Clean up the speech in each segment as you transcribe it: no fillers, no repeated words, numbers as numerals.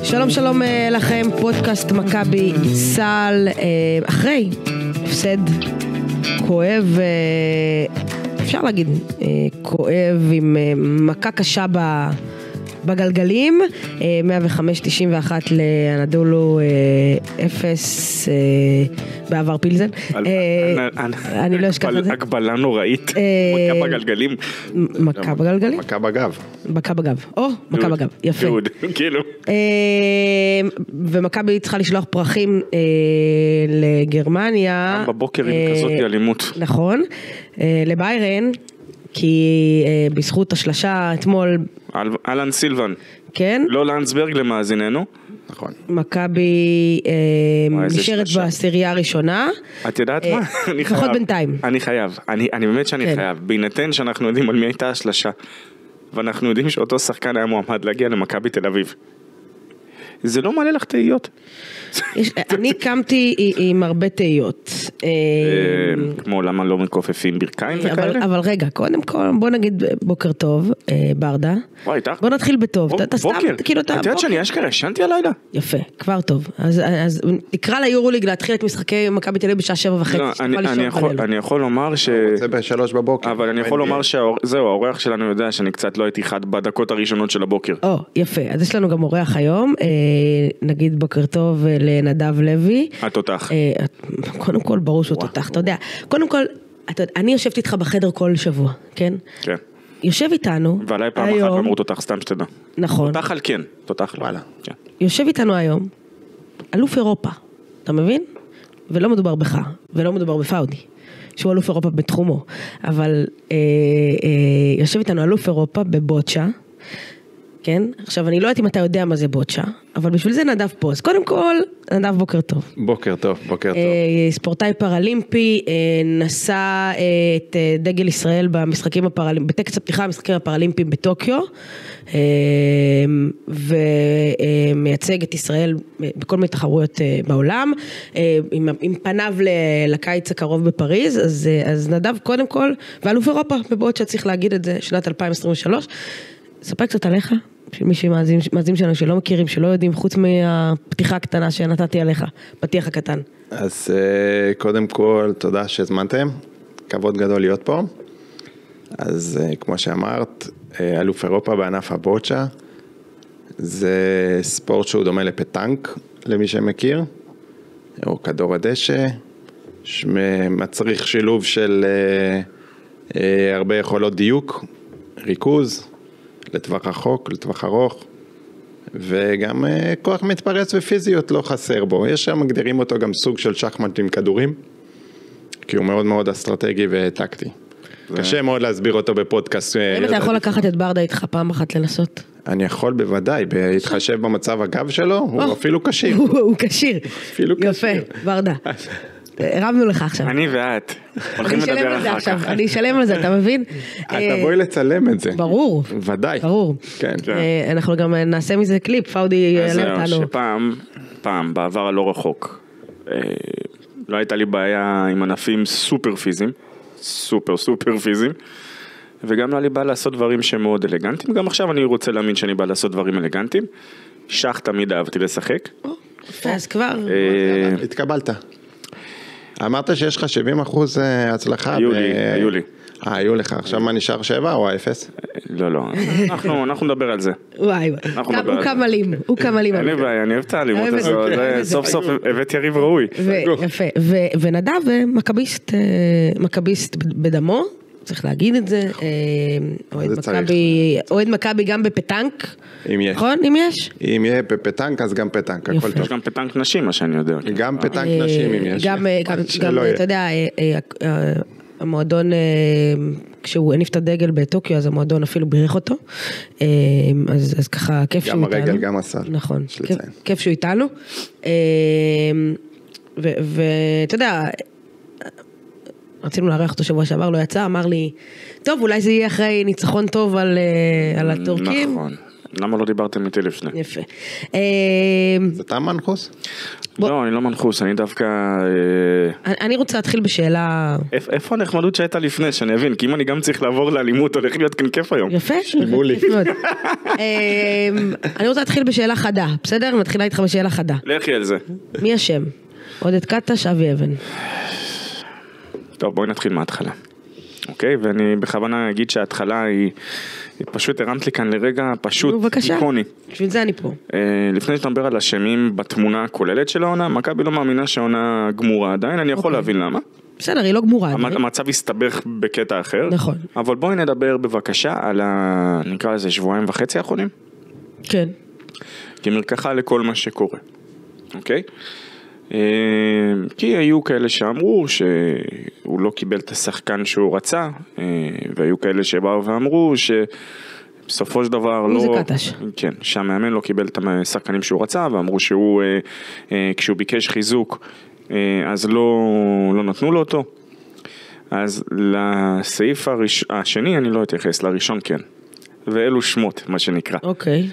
שלום שלום לכם, פודקאסט מכבי סל, אחרי הפסד כואב, אפשר להגיד כואב, עם מכה קשה בגלגלים, 105-91 לאנדולו 0 בעבר פילזן. אני לא אשכח את זה. הגבלה נוראית, מכה בגלגלים. מכה בגלגלים? מכה בגב. מכה בגב, מכה בגב, יפה. כאילו. ומכבי צריכה לשלוח פרחים לגרמניה. גם בבוקר עם כזאת אלימות. נכון, לביירן. כי בזכות השלשה אתמול אלן סילבן, כן? לא לנסברג למאזיננו, נכון. מכבי נשארת בעשירייה הראשונה. את יודעת מה? לפחות בינתיים. אני חייב, אני באמת שאני חייב, בהינתן שאנחנו יודעים על מי הייתה השלשה, ואנחנו יודעים שאותו שחקן היה מועמד להגיע למכבי תל אביב. זה לא מעלה לך תהיות. אני קמתי עם הרבה תהיות. כמו למה לא מכופפים ברכיים וכאלה? אבל רגע, קודם כל בוא נגיד בוקר טוב, ברדה. בוא נתחיל בטוב. בוקר. את יודעת שאני אשכרה, ישנתי הלילה. יפה, כבר טוב. אז תקרא ליורוליג להתחיל את משחקי מכבי תל אביב בשעה 7:30. אני יכול לומר ש... זה ב3 בבוקר. אבל אני יכול לומר שזהו, האורח שלנו יודע שאני קצת לא הייתי חד בדקות הראשונות של הבוקר. יפה, אז יש לנו גם אורח היום, נגיד בוקר טוב לנדב לוי. התותח. קודם כל ברור שהוא תותח, אתה יודע. קודם כל, אני יושבת איתך בחדר כל שבוע, כן? כן. יושב איתנו. ועליי פעם אחת אמרו תותח, סתם שתדע. נכון. תותח על כן, תותח לא. כן. יושב איתנו היום, אלוף אירופה, אתה מבין? ולא מדובר בך, ולא מדובר בפאודי, שהוא אלוף אירופה בתחומו. אבל יושב איתנו אלוף אירופה בבוצ'ה, כן? עכשיו, אני לא יודעת אם אתה יודע מה זה בוצ'ה, אבל בשביל זה נדב פה. אז קודם כל, נדב בוקר טוב. בוקר טוב, בוקר טוב. ספורטאי פרלימפי, נשא את דגל ישראל במשחקים הפרלימפיים, בטקס הפתיחה המשחקים הפרלימפיים בטוקיו, ומייצג את ישראל בכל מיני תחרויות בעולם, עם פניו לקיץ הקרוב בפריז, אז נדב קודם כל, ואלוף אירופה בבוצ'ה, צריך להגיד את זה, שנת 2023, ספר קצת עליך, מי שמאזינים שלנו שלא מכירים, שלא יודעים, חוץ מהפתיחה הקטנה שנתתי עליך, פתיח הקטן. אז קודם כל, תודה שהזמנתם, כבוד גדול להיות פה. אז כמו שאמרת, אלוף אירופה בענף הבוצ'ה, זה ספורט שהוא דומה לפטנק, למי שמכיר, או כדור הדשא, שמצריך שילוב של הרבה יכולות דיוק, ריכוז, לטווח רחוק, לטווח ארוך, וגם כוח מתפרץ ופיזיות לא חסר בו. יש שם מגדירים אותו גם סוג של שחמט עם כדורים, כי הוא מאוד מאוד אסטרטגי וטקטי. קשה מאוד להסביר אותו בפודקאסט. אם אתה יכול לקחת את ברדה איתך פעם אחת לנסות? אני יכול בוודאי, בהתחשב במצב הגב שלו, הוא אפילו קשיר. הוא קשיר. יפה, ברדה. הרמנו לך עכשיו. אני ואת. הולכים לדבר אחר כך. אני אשלם על זה, אתה מבין? אתה בואי לצלם את זה. ברור. ודאי. ברור. כן. אנחנו גם נעשה מזה קליפ, פאודי יעלה אותנו. שפעם, בעבר הלא רחוק, לא הייתה לי בעיה עם ענפים סופר פיזיים, סופר פיזיים, וגם לא היה לי בעיה לעשות דברים שמאוד אלגנטיים, גם עכשיו אני רוצה להאמין שאני בא לעשות דברים אלגנטיים. שח תמיד אהבתי לשחק. אז כבר. התקבלת. אמרת שיש לך 70% הצלחה. היו לי. היו לך. עכשיו מה נשאר 7 או 0? לא. אנחנו נדבר על זה. וואי. הוא כמלים. אין לי בעיה, אני אוהב את האלימות הזו. סוף סוף הבאת יריב ראוי. יפה. ונדב מכביסט בדמו. צריך להגיד את זה. אוהד מכבי גם בפטנק. אם יש. נכון? אם יש? אם יהיה בפטנק, אז גם פטנק. יש גם פטנק נשים, מה שאני יודע. גם פטנק נשים, אם יש. גם, אתה יודע, המועדון, כשהוא הניף את הדגל בטוקיו, אז המועדון אפילו בירך אותו. אז ככה, כיף שהוא איתנו. גם הרגל, גם הסל. נכון. כיף שהוא איתנו. ואתה יודע, רצינו לארח אותו שבוע שעבר, לא יצא, אמר לי, טוב, אולי זה יהיה אחרי ניצחון טוב על הטורקים. למה לא דיברתם איתי לפני? יפה. זה אתה מנחוס? לא, אני לא מנחוס, אני דווקא... אני רוצה להתחיל בשאלה... איפה הנחמדות שהייתה לפני, שאני אבין? כי אם אני גם צריך לעבור לאלימות, הולך להיות כאן כיף היום. יפה, שילמו לי. יפה מאוד. אני רוצה להתחיל בשאלה חדה, בסדר? מתחילה איתך בשאלה חדה. לכי על זה. מי השם? עודד קטש, אבי אבן. טוב, בואי נתחיל מההתחלה. אוקיי? ואני בכוונה אגיד שההתחלה היא פשוט הרמת לי כאן לרגע פשוט איקוני. בשביל זה אני פה. לפני שנדבר על השמים בתמונה הכוללת של העונה, מכבי לא מאמינה שהעונה גמורה עדיין, אני יכול להבין למה. בסדר, היא לא גמורה. המצב הסתבך בקטע אחר. נכון. אבל בואי נדבר בבקשה על נקרא לזה 2.5 שבועות האחרונים. כן. כמרקחה לכל מה שקורה. אוקיי? כי היו כאלה שאמרו שהוא לא קיבל את השחקן שהוא רצה, והיו כאלה שבאו ואמרו שבסופו של דבר לא... זה קטש. כן, שהמאמן לא קיבל את השחקנים שהוא רצה, ואמרו שהוא, כשהוא ביקש חיזוק, אז לא נתנו לו אותו. אז לסעיף השני אני לא אתייחס, לראשון כן. ואלו שמות, מה שנקרא. אוקיי.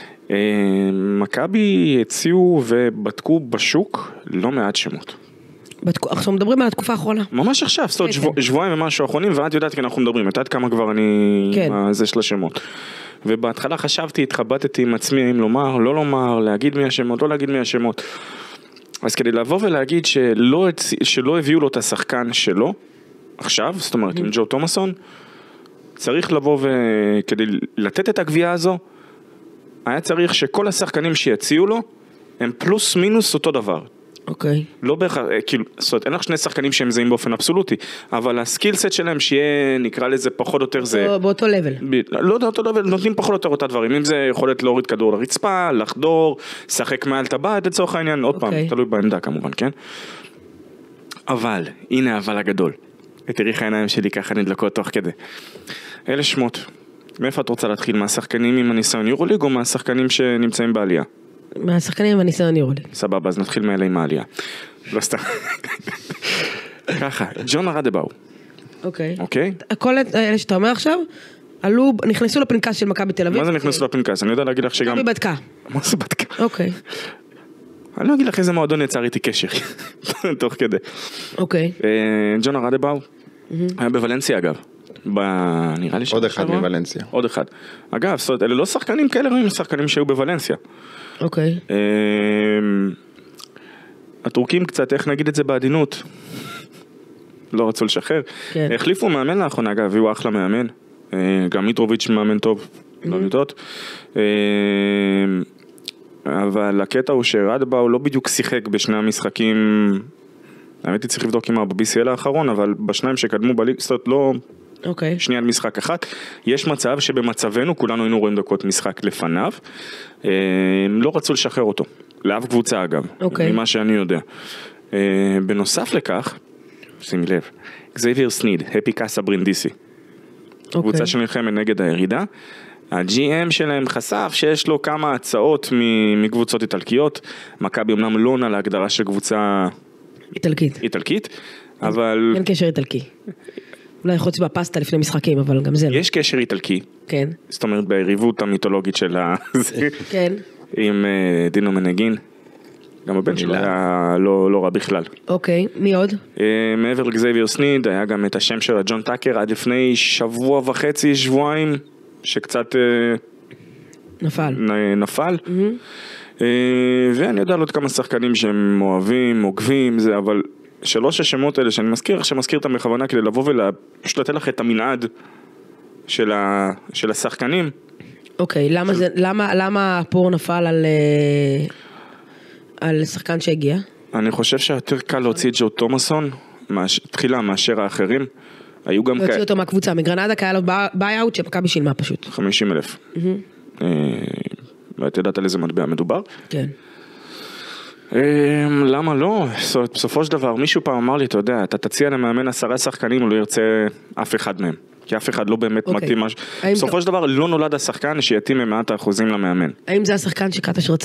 מכבי הציעו ובדקו בשוק לא מעט שמות. עכשיו מדברים על התקופה האחרונה. ממש עכשיו, זאת אומרת שבועיים ומשהו האחרונים, ואת יודעת כי אנחנו מדברים, את יודעת כמה כבר אני... כן. זה של השמות. ובהתחלה חשבתי, התחבטתי עם עצמי, אם לומר, לא לומר, להגיד מי השמות, לא להגיד מי השמות. אז כדי לבוא ולהגיד שלא הביאו לו את השחקן שלו, עכשיו, זאת אומרת עם ג'ו תומאסון, צריך לבוא וכדי לתת את הגבייה הזו, היה צריך שכל השחקנים שיציעו לו, הם פלוס מינוס אותו דבר. אוקיי. לא בהכרח, כאילו, זאת אומרת, אין לך שני שחקנים שהם זהים באופן אבסולוטי, אבל הסקילסט שלהם שיהיה, נקרא לזה פחות או יותר זה... באותו לבל. לא באותו לבל, נותנים פחות או יותר אותה דברים, אם זה יכולת להוריד כדור לרצפה, לחדור, שחק מעל טבעת, לצורך העניין, עוד פעם, תלוי בעמדה כמובן, כן? אבל, הנה אבל הגדול. תראי העיניים שלי ככה נדלקות תוך כדי. אלה שמות. מאיפה את רוצה להתחיל? מהשחקנים עם הניסיון יורוליג או מהשחקנים שנמצאים בעלייה? מהשחקנים עם הניסיון יורוליג. סבבה, אז נתחיל מאלה עם העלייה. לא סתם. ככה, ג'ון ארדבאו. אוקיי. אוקיי? הכל אלה שאתה אומר עכשיו, נכנסו לפנקס של מכבי תל אביב. מה זה נכנסו לפנקס? אני יודע להגיד לך שגם... מכבי בדקה. מה זה בדקה? אוקיי. אני לא אגיד לך איזה מועדון יצר איתי קשר. תוך כדי. אוקיי. ג'ון ארדבאו היה בוולנסיה אגב. נראה לי עוד אחד מוולנסיה. עוד אחד. אגב, אלה לא שחקנים כאלה, הם שחקנים שהיו בוולנסיה. אוקיי. הטורקים קצת, איך נגיד את זה בעדינות? לא רצו לשחרר. החליפו מאמן לאחרונה, אגב, הוא אחלה מאמן. גם מיטרוביץ' מאמן טוב, לא יודעות. אבל הקטע הוא שארדבאו לא בדיוק שיחק בשני המשחקים, האמת היא צריך לבדוק עם ב-BCL האחרון, אבל בשניים שקדמו בליג, זאת אומרת לא... אוקיי. שנייה על משחק אחת, יש מצב שבמצבנו כולנו היינו רואים דקות משחק לפניו, לא רצו לשחרר אותו, לאף קבוצה אגב, ממה שאני יודע. בנוסף לכך, שימי לב, גזייביר סניד, הפי קאסה ברינדיסי, קבוצה שנלחמת נגד הירידה, ה-GM שלהם חשף שיש לו כמה הצעות מקבוצות איטלקיות, מכבי אמנם לא עונה להגדרה של קבוצה איטלקית, אבל... אין קשר איטלקי. אולי חוץ בפסטה לפני משחקים, אבל גם זה לא. יש קשר איטלקי. כן. זאת אומרת, ביריבות המיתולוגית של כן. עם דינו מנגין. גם הבן שלו היה לא רע בכלל. אוקיי, מי עוד? מעבר לגזייביר סניד, היה גם את השם של ג'ון טאקר, עד לפני שבוע וחצי, שבועיים, שקצת... נפל. ואני יודע עוד כמה שחקנים שהם אוהבים, עוקבים, זה, אבל... שלוש השמות האלה שאני מזכיר, שמזכיר אותם בכוונה כדי לבוא ופשוט לתת לך את המנעד של השחקנים. אוקיי, למה הפור נפל על שחקן שהגיע? אני חושב שיותר קל להוציא את ג'ו תומאסון, תחילה מאשר האחרים. היו גם להוציא אותו מהקבוצה, מגרנדה כי היה לו ביי-אוט שמכבי שילמה פשוט. 50,000. ואת יודעת על איזה מטבע מדובר? כן. למה לא? בסופו של דבר, מישהו פעם אמר לי, אתה יודע, אתה תציע למאמן 10 שחקנים, הוא לא ירצה אף אחד מהם. כי אף אחד לא באמת מתאים משהו. בסופו של דבר, לא נולד השחקן שיתאים ממעט האחוזים למאמן. האם זה השחקן שקטש רצה?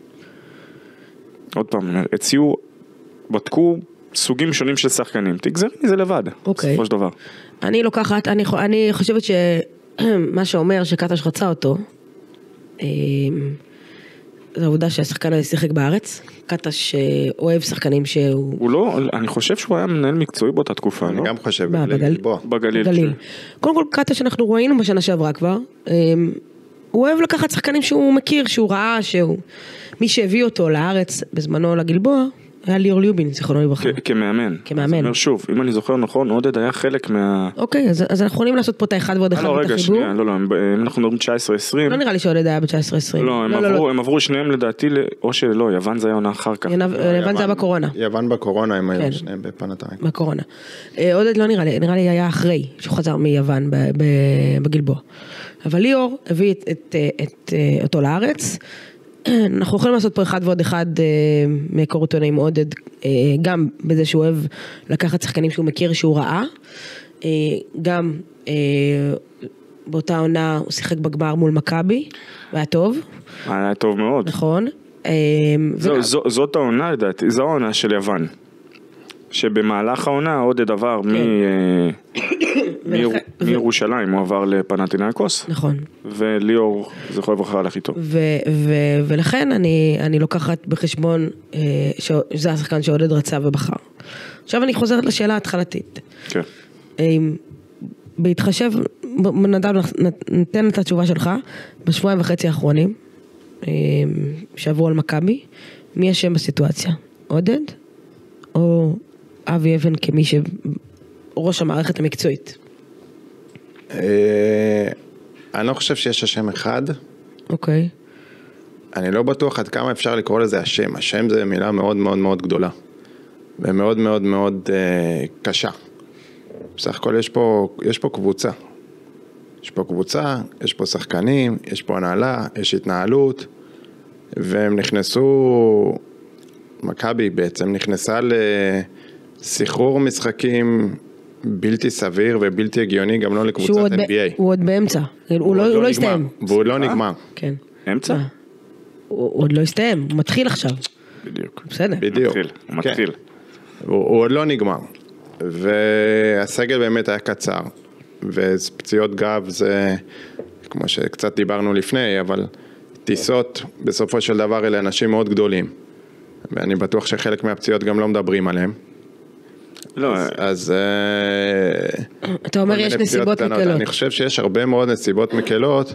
עוד פעם, הציעו, בדקו סוגים שונים של שחקנים. תגזרי מזה לבד, בסופו של דבר. אני לוקחת, אני חושבת שמה שאומר שקטש רצה אותו, זו העובדה שהשחקן הזה שיחק בארץ, קטש אוהב שחקנים שהוא... הוא לא, אני חושב שהוא היה מנהל מקצועי באותה תקופה, לא? אני גם חושב, בגליל. קודם כל קטש אנחנו ראינו בשנה שעברה כבר, הוא אוהב לקחת שחקנים שהוא מכיר, שהוא ראה, מי שהביא אותו לארץ בזמנו לגלבוע, היה ליאור ליובין, זיכרונו לברכה. כמאמן. כמאמן. אני אומר שוב, אם אני זוכר נכון, עודד היה חלק מה... אוקיי, אז אנחנו יכולים לעשות פה את האחד ועוד אחד ואת החיבור. רגע, שנייה, לא, אם אנחנו מדברים 19-20... לא נראה לי שעודד היה ב-19-20. לא, הם עברו שניהם לדעתי, או שלא, יוון זה היה עונה אחר כך. יוון זה היה בקורונה. יוון בקורונה, הם היו שניהם בפנתיים. בקורונה. עודד לא נראה לי היה אחרי, שהוא חזר מיוון בגלבוע. אבל ליאור הביא אותו לארץ. אנחנו יכולים לעשות פה אחד ועוד אחד מהיכרותנו עם עודד, גם בזה שהוא אוהב לקחת שחקנים שהוא מכיר, שהוא ראה, גם באותה עונה הוא שיחק בגמר מול מכבי, והיה טוב. היה טוב מאוד. נכון. זאת העונה לדעתי, זו העונה של יוון, שבמהלך העונה עודד עבר מירושלים, הוא עבר לפנתינייקוס. נכון. וליאור, זה יכול לבחר הלך איתו. ולכן אני לוקחת בחשבון שזה השחקן שעודד רצה ובחר. עכשיו אני חוזרת לשאלה ההתחלתית. כן. בהתחשב, נדב, נתן את התשובה שלך, בשבועיים וחצי האחרונים, שעברו על מכבי, מי אשם בסיטואציה? עודד? או אבי אבן כמי שראש המערכת המקצועית? אני לא חושב שיש השם אחד. אוקיי. אני לא בטוח עד כמה אפשר לקרוא לזה השם. השם זה מילה מאוד מאוד מאוד גדולה. ומאוד מאוד מאוד קשה. בסך הכל יש פה קבוצה. יש פה קבוצה, יש פה שחקנים, יש פה הנהלה, יש התנהלות. והם נכנסו, מכבי בעצם נכנסה לסחרור משחקים בלתי סביר ובלתי הגיוני, גם לא לקבוצת NBA. הוא עוד באמצע, הוא לא הסתיים. והוא לא נגמר. כן. אמצע? הוא עוד לא הסתיים, הוא מתחיל עכשיו. בדיוק. בסדר. בדיוק. הוא מתחיל. הוא עוד לא נגמר. והסגל באמת היה קצר. ופציעות גב זה, כמו שקצת דיברנו לפני, אבל טיסות בסופו של דבר אלה אנשים מאוד גדולים. ואני בטוח שחלק מהפציעות גם לא מדברים עליהם. לא. אז אתה אומר יש נסיבות מקלות. אני חושב שיש הרבה מאוד נסיבות מקלות,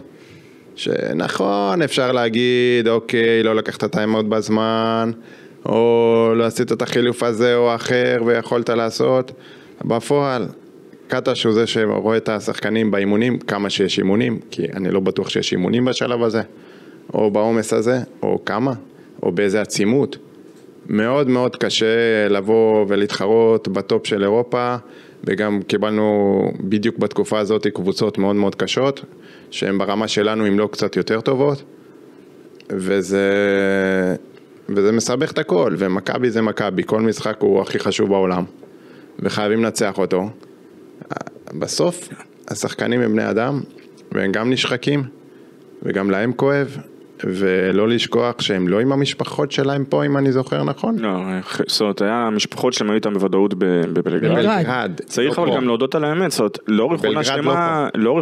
שנכון, אפשר להגיד, אוקיי, לא לקחת את האימות בזמן, או לא עשית את החילוף הזה או אחר, ויכולת לעשות. בפועל, קטש הוא זה שרואה את השחקנים באימונים, כמה שיש אימונים, כי אני לא בטוח שיש אימונים בשלב הזה, או בעומס הזה, או כמה, או באיזה עצימות. מאוד מאוד קשה לבוא ולהתחרות בטופ של אירופה, וגם קיבלנו בדיוק בתקופה הזאת קבוצות מאוד מאוד קשות, שהן ברמה שלנו אם לא קצת יותר טובות, וזה מסבך את הכל, ומכבי זה מכבי, כל משחק הוא הכי חשוב בעולם, וחייבים לנצח אותו. בסוף השחקנים הם בני אדם, והם גם נשחקים, וגם להם כואב, ולא לשכוח שהם לא עם המשפחות שלהם פה, אם אני זוכר נכון. לא, זאת אומרת, המשפחות שלהם היו איתם בוודאות בבלגרד. צריך אבל גם להודות על האמת, זאת אומרת, לא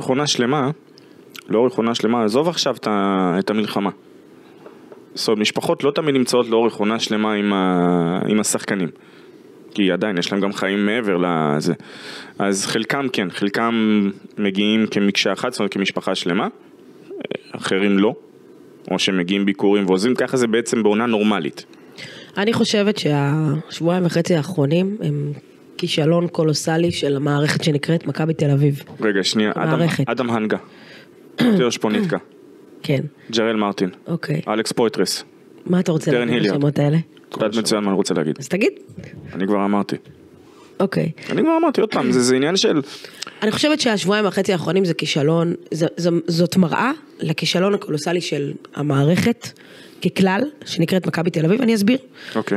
רכונה שלמה, עזוב עכשיו את המלחמה. זאת אומרת, משפחות לא תמיד נמצאות לאורך עונה שלמה עם השחקנים. כי עדיין יש להם גם חיים מעבר לזה. אז חלקם כן, חלקם מגיעים כמקשה אחת, זאת אומרת, כמשפחה שלמה, אחרים לא. או שמגיעים ביקורים ועוזבים, ככה זה בעצם בעונה נורמלית. אני חושבת שהשבועיים וחצי האחרונים הם כישלון קולוסלי של המערכת שנקראת מכבי תל אביב. רגע, שנייה, אדם הנגה, יותר שפוניטקה. כן. ג'רל מרטין. אוקיי. אלכס פויטרס. מה אתה רוצה להגיד בשמות האלה? קצת מצוין מה אני רוצה להגיד. אז תגיד. אני כבר אמרתי. אוקיי. אני כבר אמרתי עוד פעם, זה עניין של... אני חושבת שהשבועיים וחצי האחרונים זה כישלון, זאת מראה לכישלון הקולוסלי של המערכת ככלל, שנקראת מכבי תל אביב, אני אסביר. אוקיי.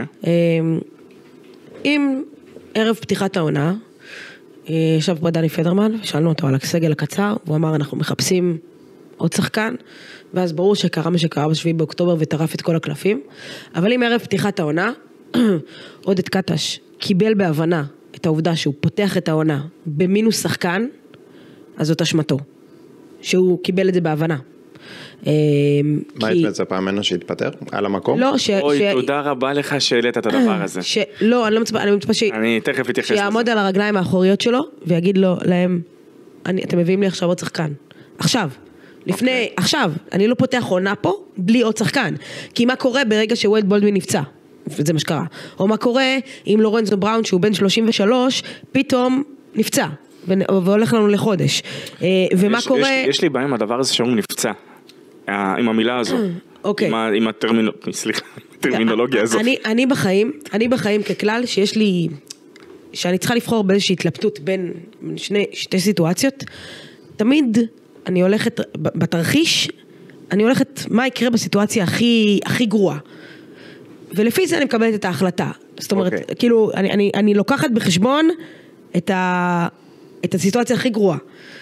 אם ערב פתיחת העונה, ישב פה דני פדרמן, שאלנו אותו על הסגל הקצר, והוא אמר אנחנו מחפשים עוד שחקן, ואז ברור שקרה מה שקרה ב7 באוקטובר וטרף את כל הקלפים, אבל אם ערב פתיחת העונה, עודד קטש קיבל בהבנה את העובדה שהוא פותח את העונה במינוס שחקן, אז זאת אשמתו, שהוא קיבל את זה בהבנה. מה היית מצפה ממנו שהתפטר? על המקום? לא, אוי, תודה רבה לך שהעלית את הדבר הזה. לא, אני לא מצפה, אני מצפה אני תכף אתייחס לזה. שיעמוד על הרגליים האחוריות שלו, ויגיד לו, להם, אתם מביאים לי עכשיו עוד שחקן. עכשיו. לפני, עכשיו, אני לא פותח עונה פה, בלי עוד שחקן. כי מה קורה ברגע שווייד בולדווין נפצע? וזה מה שקרה. או מה קורה אם לורנזו בראון, שהוא בן 33, פתאום נפצע. והולך לנו לחודש. ומה קורה... יש לי בעיה עם הדבר הזה שהוא נפצע. עם המילה הזו. אוקיי. עם הטרמינולוגיה הזו. אני בחיים ככלל שאני צריכה לבחור באיזושהי התלבטות בין שתי סיטואציות. תמיד אני הולכת, בתרחיש, אני הולכת מה יקרה בסיטואציה הכי גרועה. ולפי זה אני מקבלת את ההחלטה. זאת אומרת, כאילו, אני לוקחת בחשבון את הסיטואציה הכי גרועה.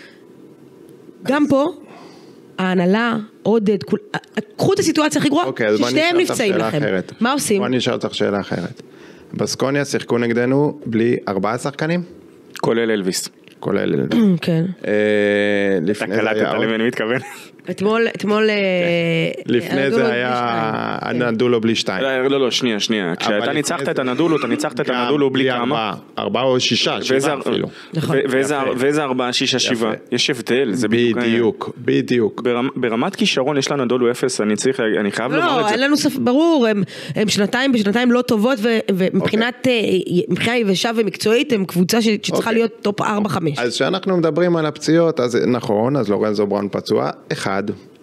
גם פה, ההנהלה, עודד, קחו את הסיטואציה הכי גרועה, ששניהם נפצעים לכם. מה עושים? בוא נשאל אותך שאלה אחרת. בסקוניה שיחקו נגדנו בלי 4 שחקנים? כולל אלוויס. כולל אלוויס. כן. לפני זה היה... אני מתכוון. אתמול... לפני זה היה הנדולו בלי 2. לא, שנייה. כשאתה ניצחת את הנדולו, אתה ניצחת את הנדולו בלי כמה? 4 או 6, 7 אפילו. ואיזה 4, 6, 7? יש הבדל. בדיוק. ברמת כישרון יש לנדולו 0, אני חייב לומר את זה. לא, אין לנו סף, ברור, הם שנתיים לא טובות, ומבחינת יבשה ומקצועית, הם קבוצה שצריכה להיות טופ 4-5. אז כשאנחנו מדברים על הפציעות, אז נכון, אז לורנזו בראון פצוע, אחד,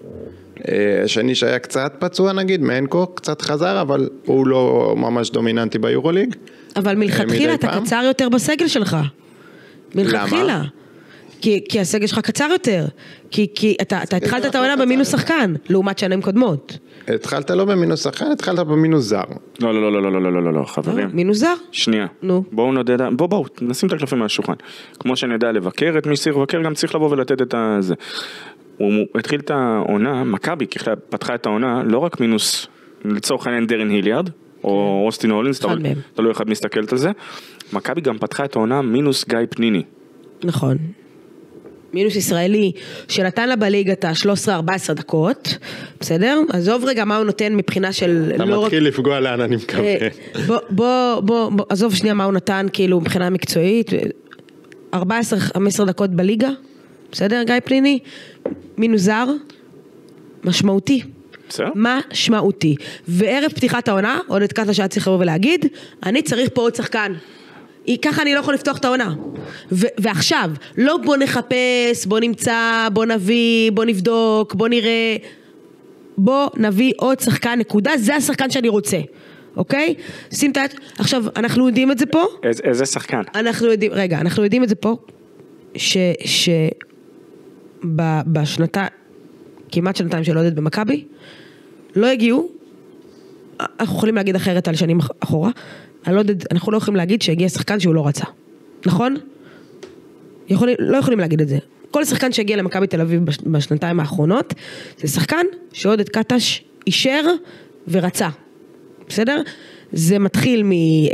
שני שהיה קצת פצוע נגיד, מנקו קצת חזר, אבל הוא לא ממש דומיננטי ביורוליג. אבל מלכתחילה אתה קצר יותר בסגל שלך. מלכתחילה. כי הסגל שלך קצר יותר. כי אתה התחלת את העונה במינוס שחקן, לעומת שנים קודמות. התחלת לא במינוס שחקן, התחלת במינוס זר. לא, חברים. מינוס זר? שנייה. נו. בואו, נשים את הקלפים על השולחן. כמו שאני יודע לבקר את מי שצריך לבקר, גם צריך לבוא ולתת את זה. הוא התחיל את העונה, מכבי פתחה את העונה, לא רק מינוס, לצורך העניין דרן היליארד, או אוסטין הולינס, אתה לא אחד מסתכלת על זה. מכבי גם פתחה את העונה מינוס גיא פניני. נכון. מינוס ישראלי שנתן לה בליגת ה-13-14 דקות, בסדר? עזוב רגע מה הוא נותן מבחינה של... אתה מתחיל לפגוע לאן אני מקווה. בוא, עזוב שנייה מה הוא נתן כאילו מבחינה מקצועית, 14-15 דקות בליגה, בסדר גיא פניני? מינוס זר, משמעותי. משמעותי. וערב פתיחת העונה, עוד את קטע שאת צריך לבוא ולהגיד, אני צריך פה עוד שחקן. ככה אני לא יכול לפתוח את העונה. ועכשיו, לא בוא נחפש, בוא נמצא, בוא נביא, בוא נבדוק, בוא נראה, בוא נביא עוד שחקן, נקודה, זה השחקן שאני רוצה. אוקיי? שים את... עכשיו, אנחנו יודעים את זה פה. איזה שחקן? אנחנו יודעים את זה פה, בשנתיים, כמעט שנתיים של עודד במכבי, לא הגיעו, אנחנו יכולים להגיד אחרת על שנים אחורה, אנחנו לא יכולים להגיד שהגיע שחקן שהוא לא רצה. נכון? לא יכולים להגיד את זה. כל שחקן שהגיע למכבי תל אביב בשנתיים האחרונות, זה שחקן שעודד קטש אישר ורצה. בסדר? זה מתחיל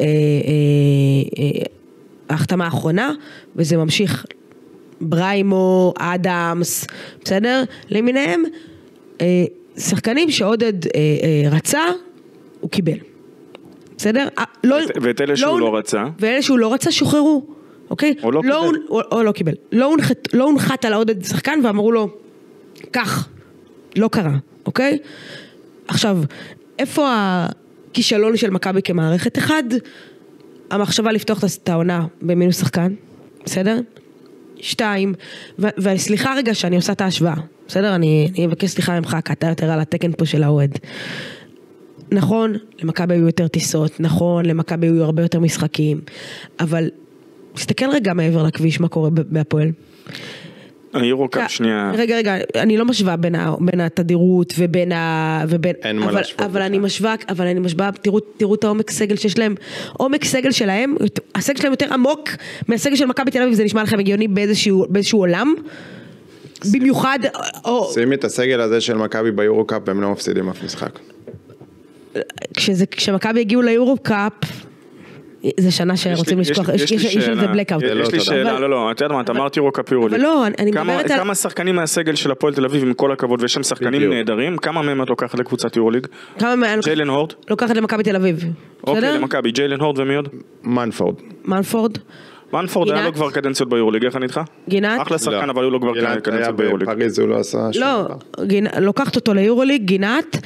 מההחתמה האחרונה, וזה ממשיך בריימו, אדמס, בסדר? למיניהם, שחקנים שעודד רצה, הוא קיבל. בסדר? ואת אלה שהוא לא רצה? ואלה שהוא לא רצה שוחררו, אוקיי? או לא קיבל. או לא קיבל. לא הונחת על העודד שחקן ואמרו לו, כך, לא קרה, אוקיי? עכשיו, איפה הכישלון של מכבי כמערכת? אחד, המחשבה לפתוח את העונה במינוס שחקן, בסדר? 2, וסליחה רגע שאני עושה את ההשוואה, בסדר? אני אבקש סליחה ממך, כי אתה יותר על התקן פה של האוהד. נכון, למכבי היו יותר טיסות, נכון, למכבי היו הרבה יותר משחקים, אבל תסתכל רגע מעבר לכביש, מה קורה בהפועל. היורוקאפ שנייה. רגע, אני לא משווה בין התדירות ובין אין מה להשוות. אבל אני משווה, תראו את העומק סגל שיש להם, עומק סגל שלהם, הסגל שלהם יותר עמוק מהסגל של מכבי תל אביב, זה נשמע לכם הגיוני באיזשהו עולם, במיוחד, שימי את הסגל הזה של מכבי ביורוקאפ, הם לא מפסידים אף משחק. כשמכבי הגיעו ליורוקאפ, זה שנה שרוצים לשכוח, יש על זה blackout. יש לי שאלה, לא, אתה יודע מה, אתה אמרת יורוקאפ יורוליג. אבל לא, אני מדברת על... כמה שחקנים מהסגל של הפועל תל אביב, עם כל הכבוד, ויש שם שחקנים נהדרים, כמה מהם את לוקחת לקבוצת יורוליג? ג'יילן הורד? לוקחת למכבי תל אביב. אוקיי, למכבי, ג'יילן הורד ומי עוד? מנפורד היה לו כבר קדנציות ביורוליג, איך אני איתך? גינת? אחלה שחקן, אבל הוא לא כבר קדנציות ביורוליג. בפריז הוא לא עשה שום דבר. לא, לוקחת אותו ליורוליג, גינת,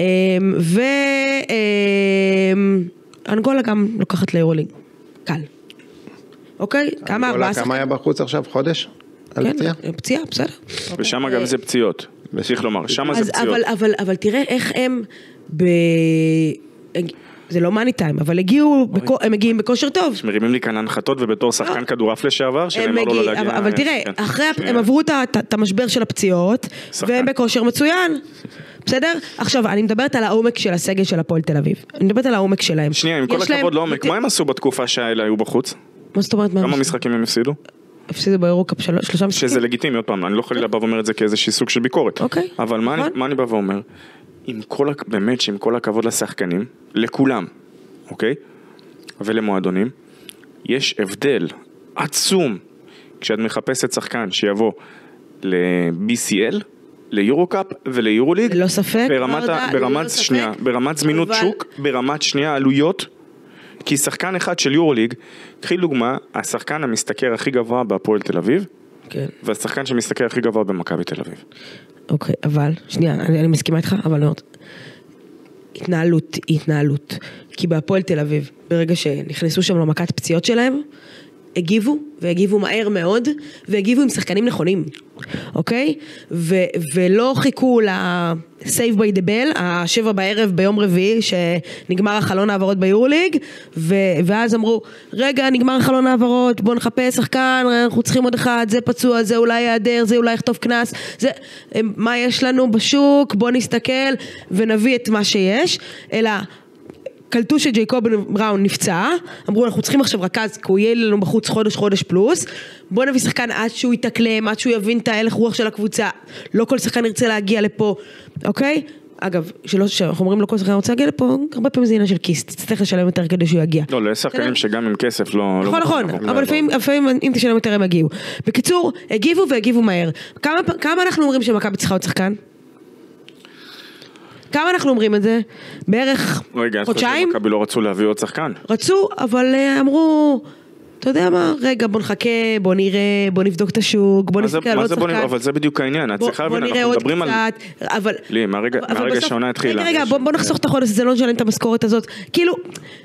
אנגולה גם לוקחת ליורוליג. קל. אוקיי? כמה היה בחוץ עכשיו? חודש? כן, פציעה, בסדר. ושם גם זה פציעות. צריך לומר, שם זה פציעות. אבל תראה איך הם זה לא מאני טיים, אבל הם מגיעים בכושר טוב. מרימים לי כאן הנחתות, ובתור שחקן כדורעף לשעבר, שנאמר לו לא להגיע. אבל תראה, אחרי הם עברו את המשבר של הפציעות, והם בכושר מצוין. בסדר? עכשיו, אני מדברת על העומק של הסגל של הפועל תל אביב. אני מדברת על העומק שלהם. שנייה, עם כל הכבוד לעומק, מה הם עשו בתקופה שהאלה היו בחוץ? מה זאת אומרת? כמה משחקים הם הפסידו? הפסידו ביורוקאפ 3 משחקים. שזה לגיטימי, עוד פעם, אני לא חלילה בא ואומר את זה כאיזושהי סוג של ביקורת. אוקיי. אבל מה אני בא ואומר? באמת שעם כל הכבוד לשחקנים, לכולם, אוקיי? ולמועדונים, יש הבדל עצום כשאת מחפשת שחקן שיבוא ל-BCL, ליורוקאפ וליורוליג, ללא ספק, ברמת זמינות שוק, ברמת שנייה עלויות, כי שחקן אחד של יורוליג, קחי דוגמה, השחקן המשתכר הכי גבוה בהפועל תל אביב, והשחקן שמשתכר הכי גבוה במכבי תל אביב. אוקיי, אבל, שנייה, אני מסכימה איתך, אבל לא, התנהלות, כי בהפועל תל אביב, ברגע שנכנסו שם למכת פציעות שלהם, והגיבו מהר מאוד, והגיבו עם שחקנים נכונים, אוקיי? ולא חיכו ל-save by the bell, 7 בערב ביום רביעי, שנגמר החלון העברות ביורוליג, ואז אמרו, רגע, נגמר החלון העברות, בוא נחפש שחקן, אנחנו צריכים עוד אחד, זה פצוע, זה אולי יעדר, זה אולי יכתוב כנס, מה יש לנו בשוק, בוא נסתכל, ונביא את מה שיש, אלא... קלטו שג'ייקוב בראון נפצע, אמרו אנחנו צריכים עכשיו רכז, כי הוא יהיה לנו בחוץ חודש פלוס, בוא נביא שחקן עד שהוא יתקלם, עד שהוא יבין את ההלך רוח של הקבוצה, לא כל שחקן ירצה להגיע לפה, אוקיי? אגב, שאנחנו אומרים לא כל שחקן רוצה להגיע לפה, הרבה פעמים זה עניין של כיס, תצטרך לשלם יותר כדי שהוא יגיע. לא, לשחקנים שגם עם כסף לא... נכון, אבל לפעמים אם תשלם יותר הם יגיעו. בקיצור, הגיבו מהר. כמה אנחנו אומרים שמכבי צריכה עוד שחקן? כמה אנחנו אומרים את זה? בערך חודשיים? מכבי לא רצו להביא עוד שחקן. רצו, אבל אמרו, אתה יודע מה, רגע בוא נחכה, בוא נראה, בוא נבדוק את השוק, בוא נסתכל על עוד שחקן. אבל זה בדיוק העניין, בוא נראה עוד קצת, אבל... לי, מהרגע שהעונה התחילה. רגע, בוא נחסוך את החודש, זה לא נשלם את המשכורת הזאת, כאילו...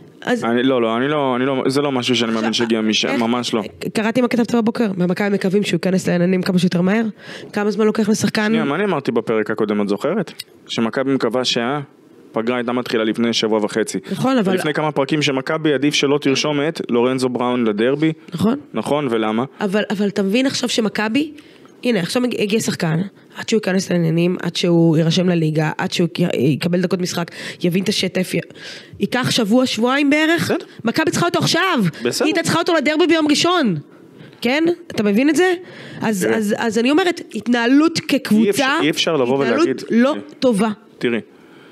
זה לא משהו שאני מאמין שהגיע משם, ממש לא. קראתי מה כתבת בבוקר, מהמכבי מקווים שהוא ייכנס לעניינים כמה שיותר מהר, כמה זמן לוקח לשחקן... מה אני אמרתי בפרק הקודם, את זוכרת? שמכבי מקווה שהפגרה הייתה מתחילה לפני 1.5 שבוע. נכון, אבל... לפני כמה פרקים שמכבי עדיף שלא תרשום את לורנזו בראון לדרבי. נכון, ולמה? אבל אתה מבין עכשיו שמכבי, הנה, עכשיו הגיע שחקן, עד שהוא ייכנס לעניינים, עד שהוא יירשם לליגה, עד שהוא יקבל דקות משחק, יבין את השטף, ייקח שבועיים בערך, מכבי צריכה אותו עכשיו, היא צריכה אותו לדרבי ביום ראשון, כן? אתה מבין את זה? אז אני אומרת, התנהלות כקבוצה, אי אפשר לבוא ולהגיד, התנהלות לא טובה. תראי,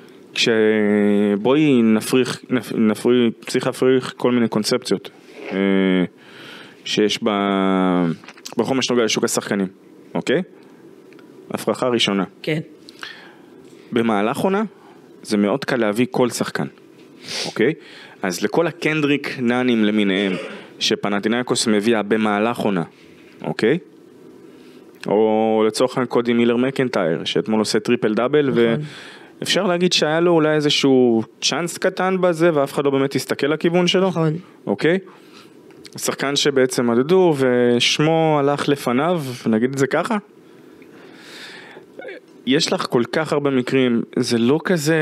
בואי צריך להפריך כל מיני קונספציות, שיש בכל מה שנוגע לשוק השחקנים. אוקיי? הפרחה ראשונה. כן. במהלך עונה, זה מאוד קל להביא כל שחקן. אוקיי? אז לכל הקנדריק נאנים למיניהם, שפנתינייקוס מביאה במהלך עונה. אוקיי? או לצורך קודי מילר מקנטייר, שאתמול עושה טריפל דאבל, ואפשר להגיד שהיה לו אולי איזשהו צ'אנס קטן בזה, ואף אחד לא באמת יסתכל לכיוון שלו. נכון. אוקיי? שחקן שבעצם מדדו ושמו הלך לפניו, נגיד את זה ככה. יש לך כל כך הרבה מקרים, זה לא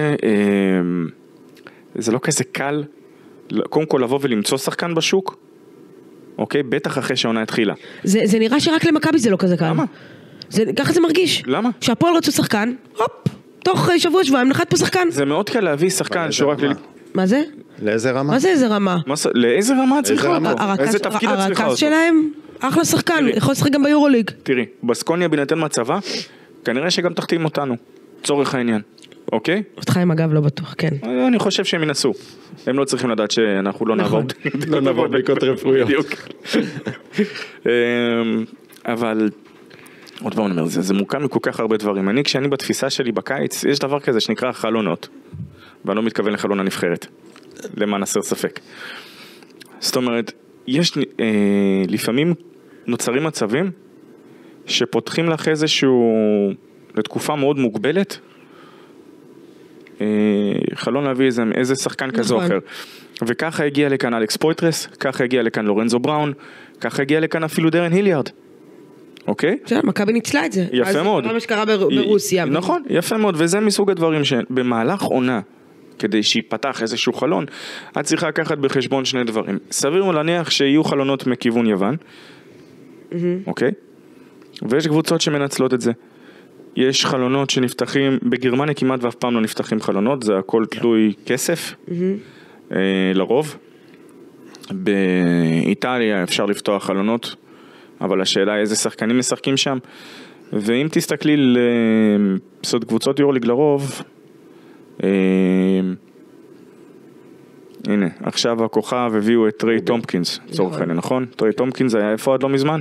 כזה קל, קודם כל לבוא ולמצוא שחקן בשוק, אוקיי? בטח אחרי שהעונה התחילה. זה נראה שרק למכבי זה לא כזה קל. למה? ככה זה מרגיש. למה? שהפועל רצו שחקן, הופ, תוך שבוע-שבועיים נחת פה שחקן. זה מאוד קל להביא שחקן שהוא רק... מה זה? לאיזה רמה? מה זה איזה רמה? לאיזה רמה צריכה אותו? איזה תפקיד את צריכה אותו? הרכז שלהם, אחלה שחקן, יכול לשחק גם ביורוליג. תראי, בסקוניה בינתן מצבה, כנראה שגם תחתים אותנו, צורך העניין. אוקיי? אותך עם אגב לא בטוח, כן. אני חושב שהם ינסו. הם לא צריכים לדעת שאנחנו לא נעבור. לא נעבור בדיקות רפואיות. בדיוק. אבל, עוד פעם אני אומר, זה מורכב מכל כך הרבה דברים. כשאני בתפיסה שלי בקיץ, יש דבר כזה שנקרא חלונות. ואני לא מתכוון לחלון הנבחרת. למען הסר ספק. זאת אומרת, יש לפעמים נוצרים מצבים שפותחים לך איזשהו, לתקופה מאוד מוגבלת, חלון להביא איזה שחקן כזה או אחר. וככה הגיע לכאן אלכס פויטרס, ככה הגיע לכאן לורנזו בראון, ככה הגיע לכאן אפילו דרן היליארד. אוקיי? מכבי ניצלה את זה. יפה מאוד. זה מה שקרה ברוסיה. נכון, יפה מאוד, וזה מסוג הדברים שבמהלך עונה, כדי שיפתח איזשהו חלון, את צריכה לקחת בחשבון שני דברים. סביר להניח שיהיו חלונות מכיוון יוון, אוקיי? ויש קבוצות שמנצלות את זה. יש חלונות שנפתחים, בגרמניה כמעט ואף פעם לא נפתחים חלונות, זה הכל תלוי כסף, לרוב. באיטליה אפשר לפתוח חלונות, אבל השאלה איזה שחקנים משחקים שם. ואם תסתכלי לסוד קבוצות יורליג לרוב, הנה, עכשיו הכוכב הביאו את טריי טומפקינס, צורך העניין, נכון? טריי טומפקינס היה איפה עד לא מזמן?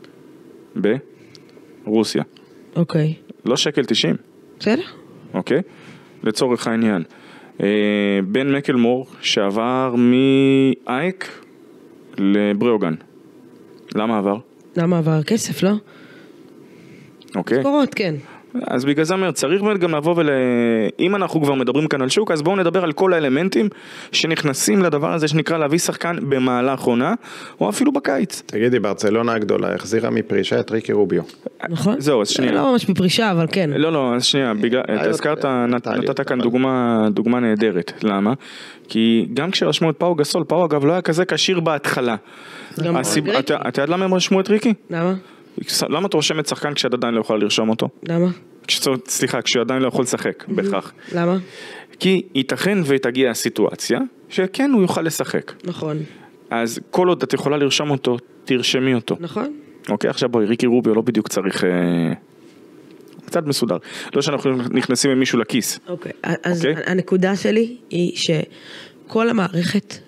ברוסיה. אוקיי. לא שקל 90. בסדר. אוקיי? לצורך העניין. בן מקלמור שעבר מאייק לבריאוגן. למה עבר? למה עבר? כסף, לא? אוקיי. סקורות, כן. אז בגלל זה אומר, צריך באמת גם לבוא אם אנחנו כבר מדברים כאן על שוק, אז בואו נדבר על כל האלמנטים שנכנסים לדבר הזה שנקרא להביא שחקן במהלך עונה, או אפילו בקיץ. תגידי, ברצלונה הגדולה החזירה מפרישה את ריקי רוביו. נכון? זהו, אז שנייה. לא ממש בפרישה, אבל כן. לא, אז שנייה, אתה הזכרת, נתת כאן דוגמה נהדרת. למה? כי גם כשרשמו את פאו גסול, פאו אגב לא היה כזה קשיר בהתחלה. אתה יודע למה הם רשמו את ריקי? למה? למה אתה רושם את שחקן כשאת עדיין לא יכולה לרשום אותו? למה? סליחה, כשהוא עדיין לא יכול לשחק, בכך. למה? כי ייתכן ותגיע הסיטואציה שכן הוא יוכל לשחק. נכון. אז כל עוד את יכולה לרשום אותו, תרשמי אותו. נכון. אוקיי, עכשיו בואי, ריקי רוביו לא בדיוק צריך קצת מסודר. לא שאנחנו נכנסים עם מישהו לכיס. אוקיי, אז הנקודה שלי היא שכל המערכת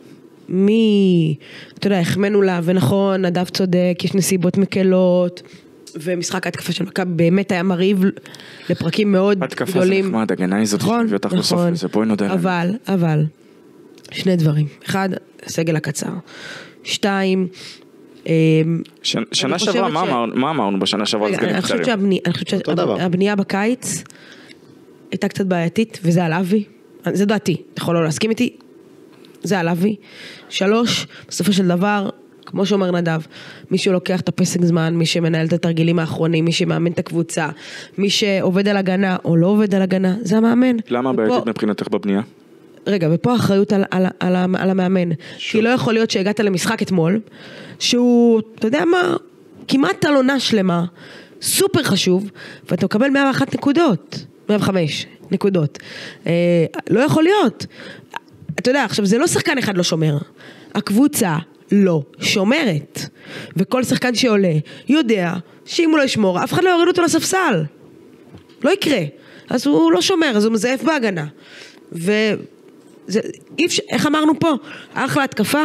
אתה יודע, החמנו לה, ונכון, נדב צודק, יש נסיבות מקלות, ומשחק ההתקפה של מכבי באמת היה מריב לפרקים מאוד גדולים. התקפה זה נחמד, הגנה היא זאת שתביא אותך לסוף לזה, בואי נודה. אבל, שני דברים. אחד, הסגל הקצר. 2, שנה שעברה, מה אמרנו בשנה שעברה? אני חושבת שהבנייה בקיץ הייתה קצת בעייתית, וזה על אבי. זה דעתי, אתה יכול לא להסכים איתי. זה על אבי. 3, בסופו של דבר, כמו שאומר נדב, מי שלוקח את הפסק זמן, מי שמנהל את התרגילים האחרונים, מי שמאמן את הקבוצה, מי שעובד על הגנה או לא עובד על הגנה, זה המאמן. למה בעייתית מבחינתך בבנייה? רגע, ופה האחריות על המאמן. כי לא יכול להיות שהגעת למשחק אתמול, שהוא, אתה יודע מה, כמעט על עונה שלמה, סופר חשוב, ואתה מקבל 101 נקודות, 105 נקודות. לא יכול להיות. אתה יודע, עכשיו זה לא שחקן אחד לא שומר, הקבוצה לא שומרת, וכל שחקן שעולה יודע שאם הוא לא ישמור, אף אחד לא יוריד אותו לספסל, לא יקרה, אז הוא לא שומר, אז הוא מזייף בהגנה, איך אמרנו פה, אחלה התקפה,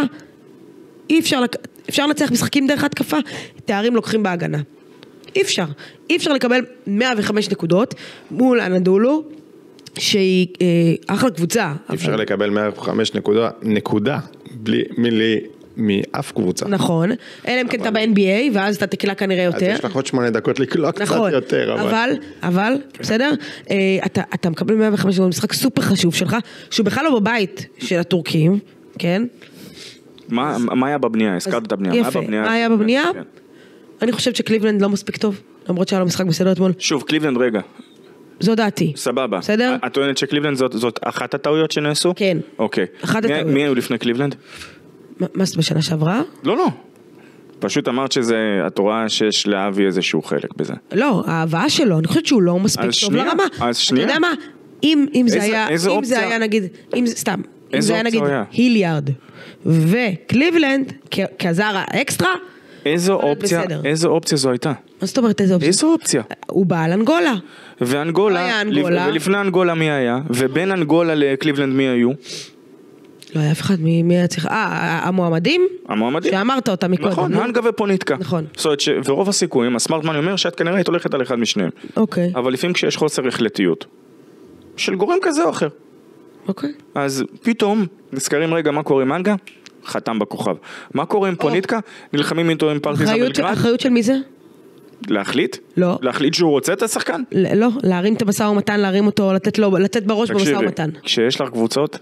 אפשר לנצח משחקים דרך ההתקפה, תארים לוקחים בהגנה, אי אפשר לקבל 105 נקודות מול אנדולו, שהיא אחלה קבוצה. אפשר לקבל 105 נקודה, בלי מאף קבוצה. נכון, אלא אם כן אתה ב-NBA, ואז אתה תקלה כנראה יותר. אז יש לך עוד 8 דקות לקלוע קצת יותר. אבל, בסדר? אתה מקבל 105 משחק סופר חשוב שלך, שהוא בכלל לא בבית של הטורקים, כן? מה היה בבנייה? הזכרת את הבנייה. יפה, מה היה בבנייה? אני חושבת שקליבלנד לא מספיק טוב, למרות שהיה לו משחק בסדר אתמול. שוב, קליבלנד רגע. זו דעתי. סבבה. בסדר? את טוענת שקליבלנד זאת אחת הטעויות שנעשו? כן. אוקיי. אחת הטעויות. מי היו לפני קליבלנד? מה זה בשנה שעברה? לא. פשוט אמרת שזה, את רואה שיש לאבי איזשהו חלק בזה. לא, ההבאה שלו, אני חושבת שהוא לא מספיק טוב לרמה. אז שנייה. אתה יודע מה? אם זה היה נגיד, אם זה היה נגיד היליארד וקליבלנד כזר האקסטרה, איזו אופציה זו הייתה? מה זאת אומרת איזה אופציה? איזו אופציה? הוא בא על אנגולה. ואנגולה, ולפני אנגולה מי היה? ובין אנגולה לקליבלנד מי היו? לא היה אף אחד, מי היה צריך... המועמדים? המועמדים. שאמרת אותם מקודם. נכון, הנגה ופוניטקה. נכון. זאת אומרת, ורוב הסיכויים, הסמארטמן אומר שאת כנראה היית הולכת על אחד משניהם. אוקיי. אבל לפעמים כשיש חוסר החלטיות, של גורם כזה או אחר. אוקיי. אז פתאום, נזכרים רגע מה קורה עם הנגה? חתם בכוכב. מה קורה עם פוניטקה? נלחמים איתו עם פרטיזן בלגרד? אחריות של מי זה? להחליט? לא. להחליט שהוא רוצה את השחקן? לא, להרים את המשא ומתן, להרים אותו, לתת בראש במשא ומתן. כשיש לך קבוצות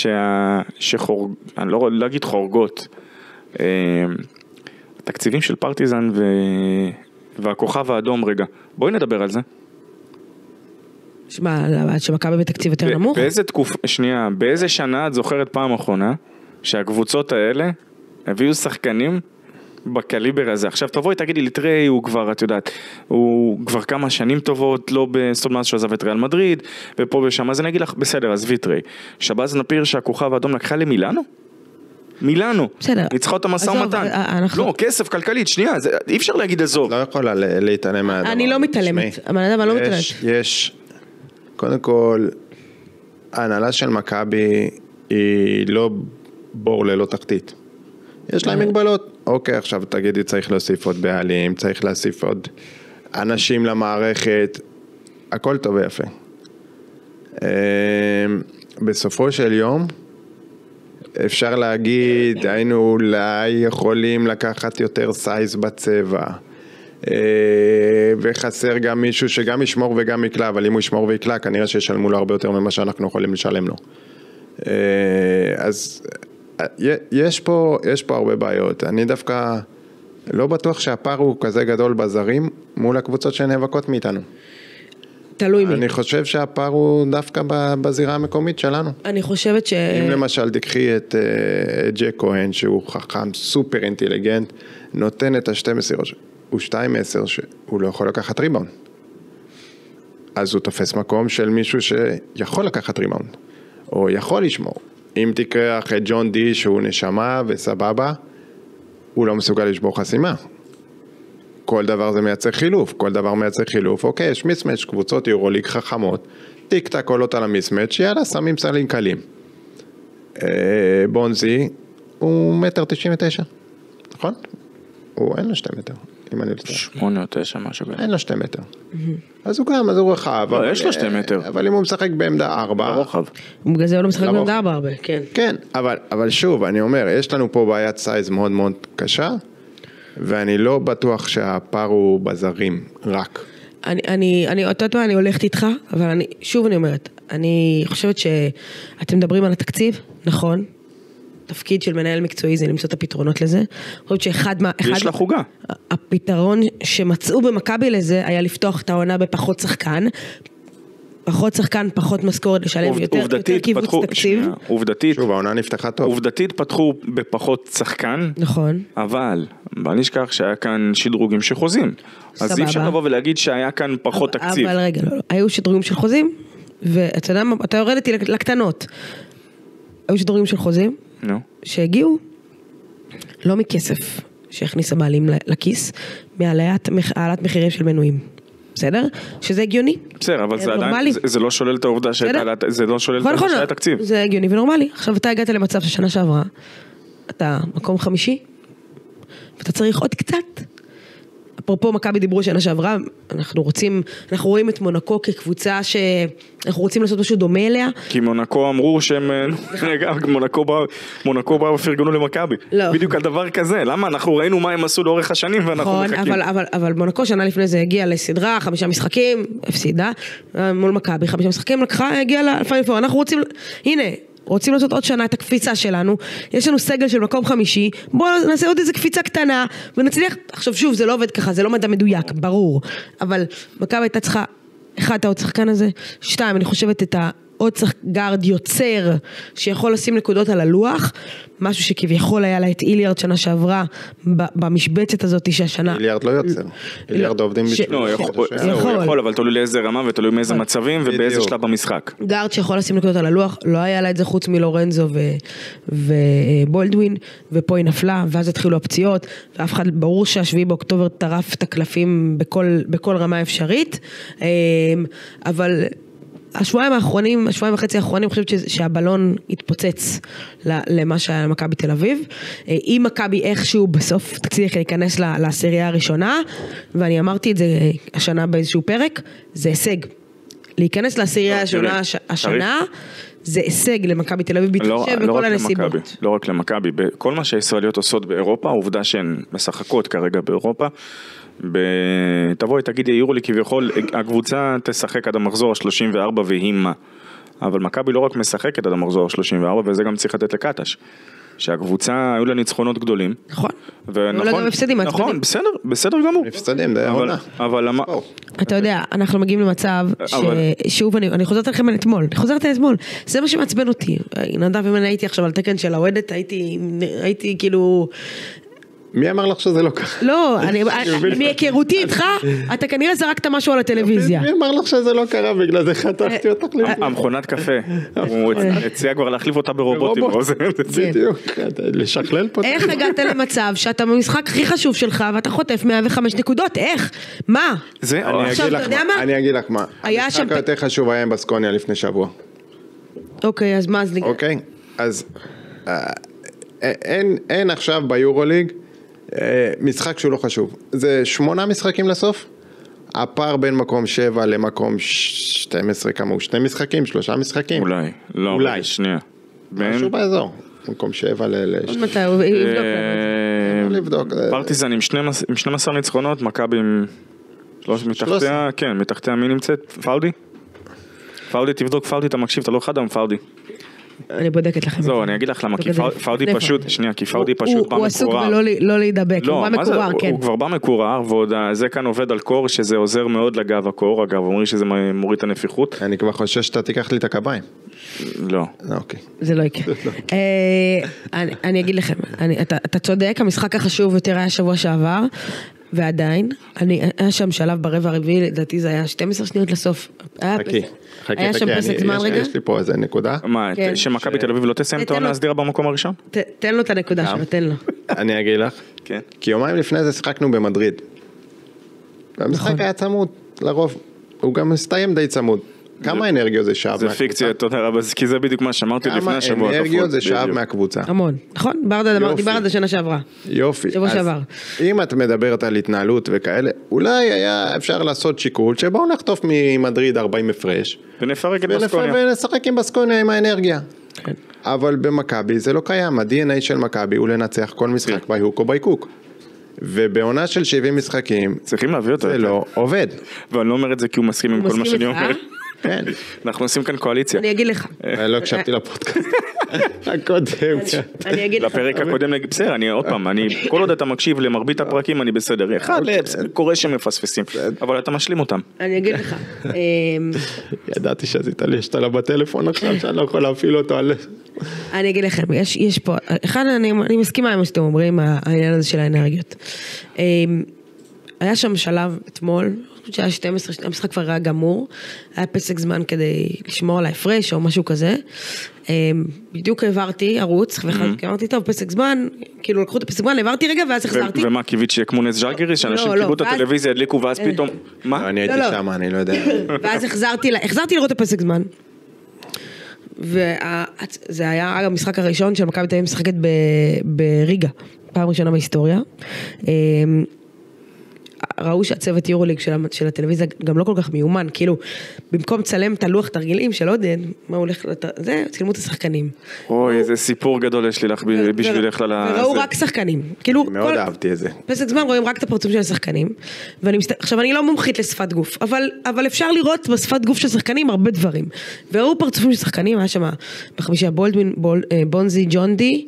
אני לא אגיד חורגות, תקציבים של פרטיזן והכוכב האדום, רגע, בואי נדבר על זה. שמכבי בתקציב יותר נמוך? באיזה שנה את זוכרת פעם אחרונה שהקבוצות האלה הביאו שחקנים בקליבר הזה? עכשיו תבואי תגידי ליטרי, הוא כבר, את יודעת, הוא כבר כמה שנים טובות, לא בסטולמאס שעזב את ריאל מדריד, ופה ושם, אז אני אגיד לך, בסדר, עזבי טרי. שבאז נפיר שהכוכב האדום לקחה למילאנו? מילאנו. בסדר. ניצחה אותה מסע ומתן. לא, כסף, כלכלית, שנייה, אי אפשר להגיד עזוב. לא יכולה להתעלם מהדבר. אני לא מתעלמת, אבל אני לא מתעלמת. יש, קודם כל, ההנהלה של מכבי היא לא בור ללא תחתית. יש להם מגבלות. אוקיי, עכשיו תגידי, צריך להוסיף עוד בעלים, צריך להוסיף עוד אנשים למערכת, הכל טוב ויפה. בסופו של יום, אפשר להגיד, היינו אולי יכולים לקחת יותר סייז בצבע, וחסר גם מישהו שגם ישמור וגם יקלה, אבל אם הוא ישמור ויקלה, כנראה שישלמו לו הרבה יותר ממה שאנחנו יכולים לשלם לו. אז יש פה הרבה בעיות. אני דווקא לא בטוח שהפער הוא כזה גדול בזרים מול הקבוצות שנאבקות מאיתנו. תלוי מי. אני חושב שהפער הוא דווקא בזירה המקומית שלנו. אני חושבת ש... אם למשל תקחי את ג'ק כהן, שהוא חכם סופר אינטליגנט, נותן את השתי מסירות, הוא 2-10 שהוא לא יכול לקחת ריבאונד. אז הוא תופס מקום של מישהו שיכול לקחת ריבאונד, או יכול לשמור. אם תקרח את ג'ון די שהוא נשמה וסבבה, הוא לא מסוגל לשבור חסימה. כל דבר זה מייצר חילוף, כל דבר מייצר חילוף. אוקיי, יש מיסמץ', קבוצות יורוליג חכמות, טיק טק עולות על המיסמץ', יאללה, שמים סלים קלים. בונזי הוא 1.99 מטר, נכון? הוא אין לו 2 מטר, אם אני לא טועה. 8 או 9, משהו כזה. אין לו 2 מטר. אז הוא גם, אז הוא רחב. לא, יש לו 2 מטר. אבל אם הוא משחק בעמדה 4... ברוחב. בגלל זה הוא לא משחק בעמדה 4 הרבה, כן. כן, אבל שוב, אני אומר, יש לנו פה בעיית סייז מאוד מאוד קשה, ואני לא בטוח שהפער הוא בזרים, רק. אני הולכת איתך, אבל שוב אני אומרת, אני חושבת שאתם מדברים על התקציב, נכון? תפקיד של מנהל מקצועי זה למצוא את הפתרונות לזה. יש לה חוגה. הפתרון שמצאו במכבי לזה היה לפתוח את העונה בפחות שחקן, פחות משכורת לשלם, יותר קיבוץ תקציב. עובדתית, שוב, העונה נפתחה טוב. עובדתית פתחו בפחות שחקן, נכון. אבל בוא נשכח שהיה כאן שדרוגים של חוזים. אז אי אפשר לבוא ולהגיד שהיה כאן פחות תקציב. אבל רגע, לא. היו שדרוגים של חוזים, ואתה יודע מה, אתה יורד איתי לקטנות. היו שדרוגים של חוזים, שהגיעו לא מכסף שהכניס הבעלים לכיס, מעלת מחירים של מנויים. בסדר? שזה הגיוני. בסדר, אבל זה עדיין, זה לא שולל את העובדה זה לא שולל את העובדה שהיה תקציב. זה הגיוני ונורמלי. עכשיו אתה הגעת למצב ששנה שעברה, אתה מקום 5, ואתה צריך עוד קצת. אפרופו מכבי דיברו שנה שעברה, אנחנו רואים את מונקו כקבוצה שאנחנו רוצים לעשות משהו דומה אליה. כי מונקו אמרו שהם, מונקו באו ופרגנו למכבי. בדיוק על דבר כזה. למה? אנחנו ראינו מה הם עשו לאורך השנים ואנחנו מחכים. אבל מונקו שנה לפני זה הגיע לסדרה, 5 משחקים, הפסידה, מול מכבי, 5 משחקים, הגיע לפעמים, אנחנו רוצים לעשות עוד שנה את הקפיצה שלנו, יש לנו סגל של מקום 5, בואו נעשה עוד איזה קפיצה קטנה, ונצליח, עכשיו שוב, זה לא עובד ככה, זה לא מדע מדויק, ברור, אבל מכבי הייתה צריכה, 1, את השחקן הזה, 2, אני חושבת עוד גארד יוצר שיכול לשים נקודות על הלוח, משהו שכביכול היה לה את איליארד שנה שעברה במשבצת הזאת שהשנה... איליארד לא יוצר, איליארד עובדים בשביל... לא, הוא יכול, אבל תלוי לאיזה רמה ותלוי מאיזה מצבים ובאיזה שלב במשחק. גארד שיכול לשים נקודות על הלוח, לא היה לה את זה חוץ מלורנזו ובולדווין, ופה היא נפלה, ואז התחילו הפציעות, ואף אחד, ברור שהשביעי באוקטובר טרף את הקלפים בכל רמה אפשרית, אבל השבועיים וחצי האחרונים, אני חושבת שהבלון התפוצץ למה שהיה למכבי תל אביב. אם מכבי איכשהו בסוף תצליח להיכנס לעשירייה הראשונה, ואני אמרתי את זה השנה באיזשהו פרק, זה הישג. להיכנס לעשירייה הראשונה השנה, זה הישג למכבי תל אביב, בהתחשב בכל הנסיבות. לא רק למכבי, כל מה שהישראליות עושות באירופה, העובדה שהן משחקות כרגע באירופה, תבואי תגידי יורוליג כביכול הקבוצה תשחק עד המחזור ה-34 והיא מה, אבל מכבי לא רק משחקת עד המחזור ה-34 וזה גם צריך לתת לקטש שהקבוצה היו לה ניצחונות גדולים, נכון, ונכון, נכון, בסדר גמור, מפסדים, זה העונה, אבל אתה יודע, אנחנו מגיעים למצב ששוב אני חוזרת לכם אתמול, זה מה שמעצבן אותי, נדב, אם אני הייתי עכשיו על תקן של האוהדת, הייתי כאילו מי אמר לך שזה לא ככה? לא, מהיכרותי איתך, אתה כנראה זרקת משהו על הטלוויזיה. מי אמר לך שזה לא קרה, בגלל זה חתכתי אותך לזה? המכונת קפה, הוא הציע כבר להחליף אותה ברובוטים. בדיוק, לשכלל פה. איך הגעת למצב שאתה במשחק הכי חשוב שלך, ואתה חוטף 105 נקודות, איך? מה? אני אגיד לך מה. המשחק היותר חשוב היה עם בסקוניה לפני שבוע. אוקיי, אז מה? אוקיי, אז אין עכשיו ביורוליג משחק שהוא לא חשוב. זה 8 משחקים לסוף. הפער בין מקום 7 למקום 12, כמה הוא? 2 משחקים? 3 משחקים? אולי, לא, אולי, שנייה. משהו באזור. מקום 7 עוד מתי, הוא לבדוק. פרטיזן עם 12 ניצחונות, מכבי עם 3 מתחתיה, כן, מתחתיה מי נמצאת? פאודי? פאודי, תבדוק פאודי, אתה מקשיב, אתה לא חדם, פאודי. אני בודקת לכם. זהו, אני אגיד לך למה, כי פאודי פשוט, שנייה, כי פאודי פשוט בא מקורר. הוא עסוק ולא להידבק, הוא בא מקורר, כן. הוא כבר בא מקורר, ועוד זה כאן עובד על קור, שזה עוזר מאוד לגב הקור, אגב, אומרים שזה מוריד את הנפיחות. אני כבר חושב שאתה תיקח לי את הקביים. לא. אוקיי. זה לא יקרה. אני אגיד לכם, אתה צודק, המשחק החשוב יותר היה שבוע שעבר, ועדיין, היה שם שלב ברבע הרביעי, לדעתי זה היה 12 שניות לסוף. היה שם פסק זמן רגע. יש לי פה איזה נקודה. מה, שמכבי תל אביב לא תסיים את העונה הסדירה במקום הראשון? תן לו את הנקודה שלו, תן לו. אני אגיד לך. כי יומיים לפני זה שיחקנו במדריד. והמשחק היה צמוד, לרוב. הוא גם מסתיים די צמוד. כמה אנרגיות זה שאב מהקבוצה? זה פיקציה, תודה רבה, כי זה בדיוק מה שאמרתי לפני השבוע. כמה אנרגיות זה שאב מהקבוצה? המון, נכון? דיבר על זה שנה שעברה. יופי. שבוע שעבר. אם את מדברת על התנהלות וכאלה, אולי היה אפשר לעשות שיקול, שבואו נחטוף ממדריד 40 הפרש. ונפרק את בסקוניה. ונשחק עם בסקוניה עם האנרגיה. אבל במכבי זה לא קיים. ה-DNA של מכבי הוא לנצח כל משחק ביהוק או בייקוק. ובעונה של 70 משחקים, צריכים להביא אותו. זה לא עובד. ואני לא אומר את זה כי הוא מסכים עם כל מה שאני אומר. כן. אנחנו עושים כאן קואליציה. אני אגיד לך. לא הקשבתי לפודקאסט. הקודם. אני אגיד לך. לפרק הקודם, בסדר, אני עוד פעם, כל עוד אתה מקשיב למרבית הפרקים, אני בסדר. אחד, קורה שמפספסים, אבל אתה משלים אותם. אני אגיד לך. ידעתי שעשית לי שתלה בטלפון עכשיו, שאני לא יכול להפעיל אותו על... אני אגיד לכם, יש פה, אחד, אני מסכימה עם מה שאתם אומרים, העניין הזה של האנרגיות. היה שם שלב אתמול, שהיה 12, המשחק כבר היה גמור, היה פסק זמן כדי לשמור על ההפרש או משהו כזה, בדיוק העברתי ערוץ, ואמרתי טוב, פסק זמן, כאילו לקחו את הפסק זמן, העברתי רגע ואז החזרתי. ומה, קיווית שיקמו נס ז'לגיריס, שאנשים קיבלו את הטלוויזיה, הדליקו ואז פתאום, מה? אני הייתי שם, אני לא יודע. ואז החזרתי לראות את הפסק זמן, וזה היה המשחק הראשון של מכבי תל אביב משחקת בריגה, פעם ראשונה בהיסטוריה, ראו שהצוות יורוליג של הטלוויזיה גם לא כל כך מיומן, כאילו, במקום צלם את הלוח תרגילים של עודד, מה הולך, זה, צילמו את השחקנים. אוי, איזה סיפור גדול יש לי לך בשבילך לזה. וראו רק שחקנים. מאוד אהבתי את זה. פסק זמן רואים רק את הפרצוף של השחקנים, עכשיו אני לא מומחית לשפת גוף, אבל אפשר לראות בשפת גוף של שחקנים הרבה דברים. וראו פרצופים של שחקנים, היה שם בחמישיה בולדווין, בונזי, ג'ון די,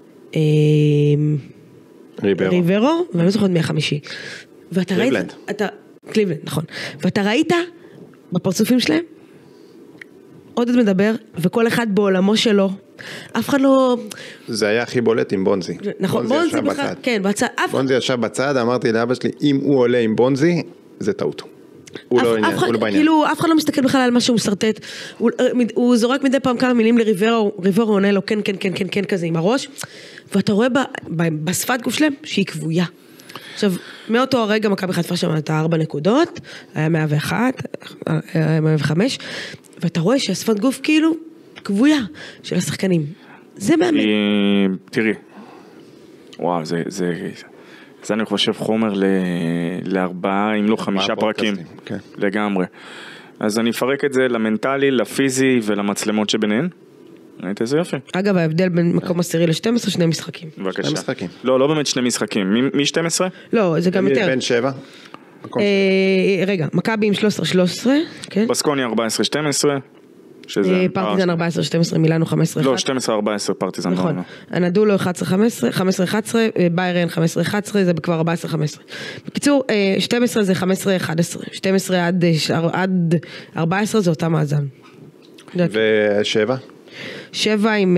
ריברו, ואני לא זוכרת מהחמישי. ואתה ראית, קליבלנד, נכון. ואתה ראית בפרצופים שלהם, עודד מדבר, וכל אחד בעולמו שלו, אף אחד לא... זה היה הכי בולט עם בונזי. נכון, בונזי בכלל, כן, בצד, בונזי ישב בצד, אמרתי לאבא שלי, אם הוא עולה עם בונזי, זה טעות. הוא לא בעניין. כאילו, אף אחד לא מסתכל בכלל על מה שהוא מסרטט, הוא זורק מדי פעם כמה מילים לריברו עונה לו, כן, כן, כן, כן, כן, כזה עם הראש, ואתה רואה בשפת גוף שלהם שהיא כבויה. עכשיו, מאותו הרגע מכבי חטפה שם את 4 נקודות, היה 101, היה 105, ואתה רואה שהשפת גוף כאילו כבויה של השחקנים. זה מאמן. תראי, וואו, זה אני חושב חומר לארבעה, אם לא 5 פרקים, לגמרי. אז אני אפרק את זה למנטלי, לפיזי ולמצלמות שביניהן. ראית איזה יופי. אגב, ההבדל בין מקום 10 ל-12, 2 משחקים. בבקשה. 2 משחקים. לא באמת 2 משחקים. מי 12? לא, זה גם יותר. בין 7. רגע, מכבי עם 13, כן? בסקוניה 14-12. פרטיזן 14-12, מילאנו 15-1. לא, 12-14 פרטיזן. נכון. אנדולו 11-15, 15-11, ביירן 15-11, זה כבר 14-15. בקיצור, 12 זה 15-11, 12 עד 14 זה אותה מאזן. ו7? 7 עם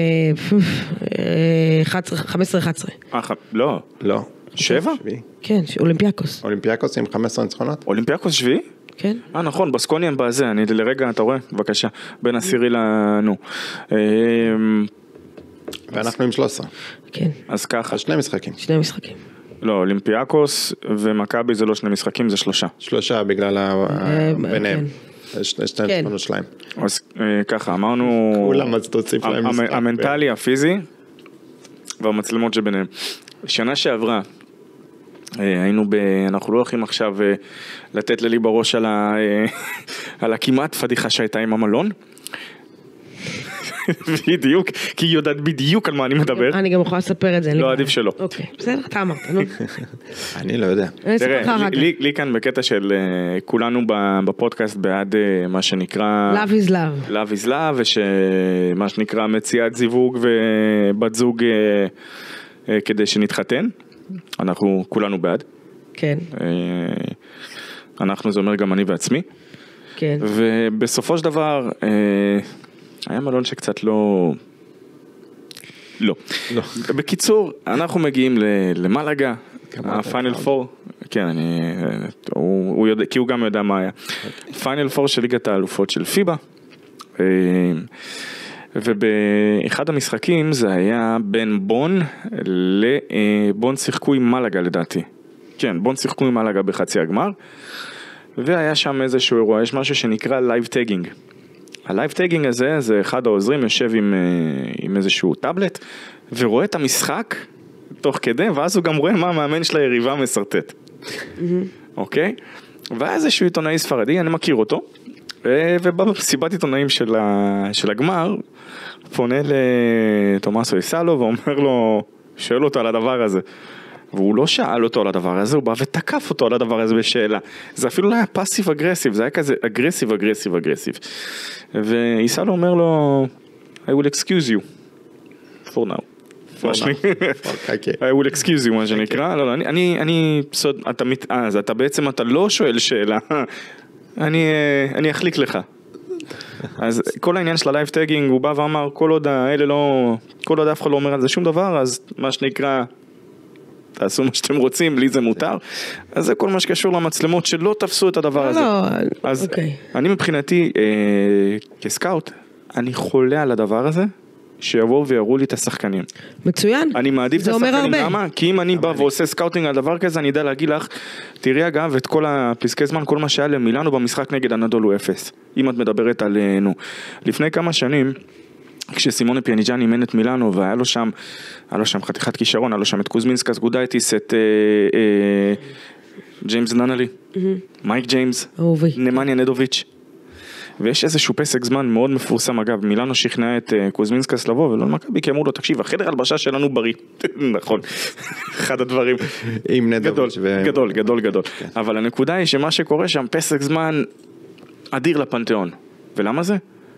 15-11. לא. לא. 7? כן, אולימפיאקוס. אולימפיאקוס עם 15 ניצחונות? אולימפיאקוס 7? כן. נכון, בסקוניה הם בזה, אני לרגע, אתה רואה? בבקשה, בין 10 לנו. ואנחנו עם 13. כן. אז ככה. 2 משחקים. 2 משחקים. לא, אולימפיאקוס ומכבי זה לא 2 משחקים, זה 3. 3 בגלל ביניהם. שתי ניצחונות שלהם. אז ככה, אמרנו... כולם אז תוסיף להם משחק. המנטלי, הפיזי והמצלמות שביניהם. שנה שעברה, אנחנו לא הולכים עכשיו לתת לי בראש על הכמעט פדיחה שהייתה עם המלון. בדיוק, כי היא יודעת בדיוק על מה אני מדבר. אני גם יכולה לספר את זה. לא, עדיף שלא. אוקיי, בסדר, אתה אמרת, נו. אני לא יודע. תראה, לי כאן בקטע של כולנו בפודקאסט בעד מה שנקרא... Love is love. Love is love, ושמה שנקרא מציאת זיווג ובת זוג כדי שנתחתן. אנחנו כולנו בעד. כן. אנחנו, זה אומר גם אני בעצמי. כן. ובסופו של דבר, היה מלון שקצת לא... בקיצור, אנחנו מגיעים למלגה, הפיינל פור, כן, כי הוא גם יודע מה היה. פיינל פור של ליגת האלופות של פיבה, ובאחד המשחקים זה היה בין בון לבון שיחקו עם מלגה לדעתי. כן, בון שיחקו עם מלגה בחצי הגמר, והיה שם איזשהו אירוע, יש משהו שנקרא לייב טגינג. הלייב טגינג הזה, זה אחד העוזרים יושב עם איזשהו טאבלט, ורואה את המשחק תוך כדי, ואז הוא גם רואה מה המאמן של היריבה מסרטט. אוקיי? והיה איזשהו עיתונאי ספרדי, אני מכיר אותו, ובסיבת עיתונאים של הגמר, פונה לתומאסו איסלו, ואומר לו, שואל אותו על הדבר הזה. והוא לא שאל אותו על הדבר הזה, הוא בא ותקף אותו על הדבר הזה בשאלה. זה אפילו לא היה פאסיב אגרסיב, זה היה כזה אגרסיב, אגרסיב, אגרסיב. ואיסלו אומר לו, I will excuse you for now. I will excuse you, מה שנקרא. לא, אז אתה בעצם, אתה לא שואל שאלה, אני אחליק לך. אז כל העניין של הלייב טגינג, הוא בא ואמר, כל עוד אף אחד לא אומר על זה שום דבר, אז מה שנקרא, תעשו מה שאתם רוצים, לי זה מותר. אז זה כל מה שקשור למצלמות שלא תפסו את הדבר הזה. אז אני מבחינתי, כסקאוט, אני חולה על הדבר הזה, שיבואו ויראו לי את השחקנים. מצוין. אני מעדיף את השחקנים, למה? כי אם אני בא ועושה סקאוטינג על דבר כזה, אני יודע להגיד לך, תראי אגב, את כל הפסקי זמן, כל מה שהיה למילאנו במשחק נגד אנדולו 0. אם את מדברת עלינו. לפני כמה שנים, כשסימונה פיאניג'אן אימן את מילאנו, והיה לו שם חתיכת כישרון, היה לו שם את קוזמינסקס גודייטיס, את ג'יימס ננלי, מייק ג'יימס, נמניה נדוביץ'. ויש איזשהו פסק זמן מאוד מפורסם, אגב, מילאנו שכנע את קוזמינסקס לבוא, ולא מכבי, כי אמרו לו, תקשיב, החדר הלבשה שלנו בריא. נכון, אחד הדברים. עם נדוביץ' גדול. אבל הנקודה היא שמה שקורה שם, פסק זמן אדיר לפנתיאון. ולמה זה?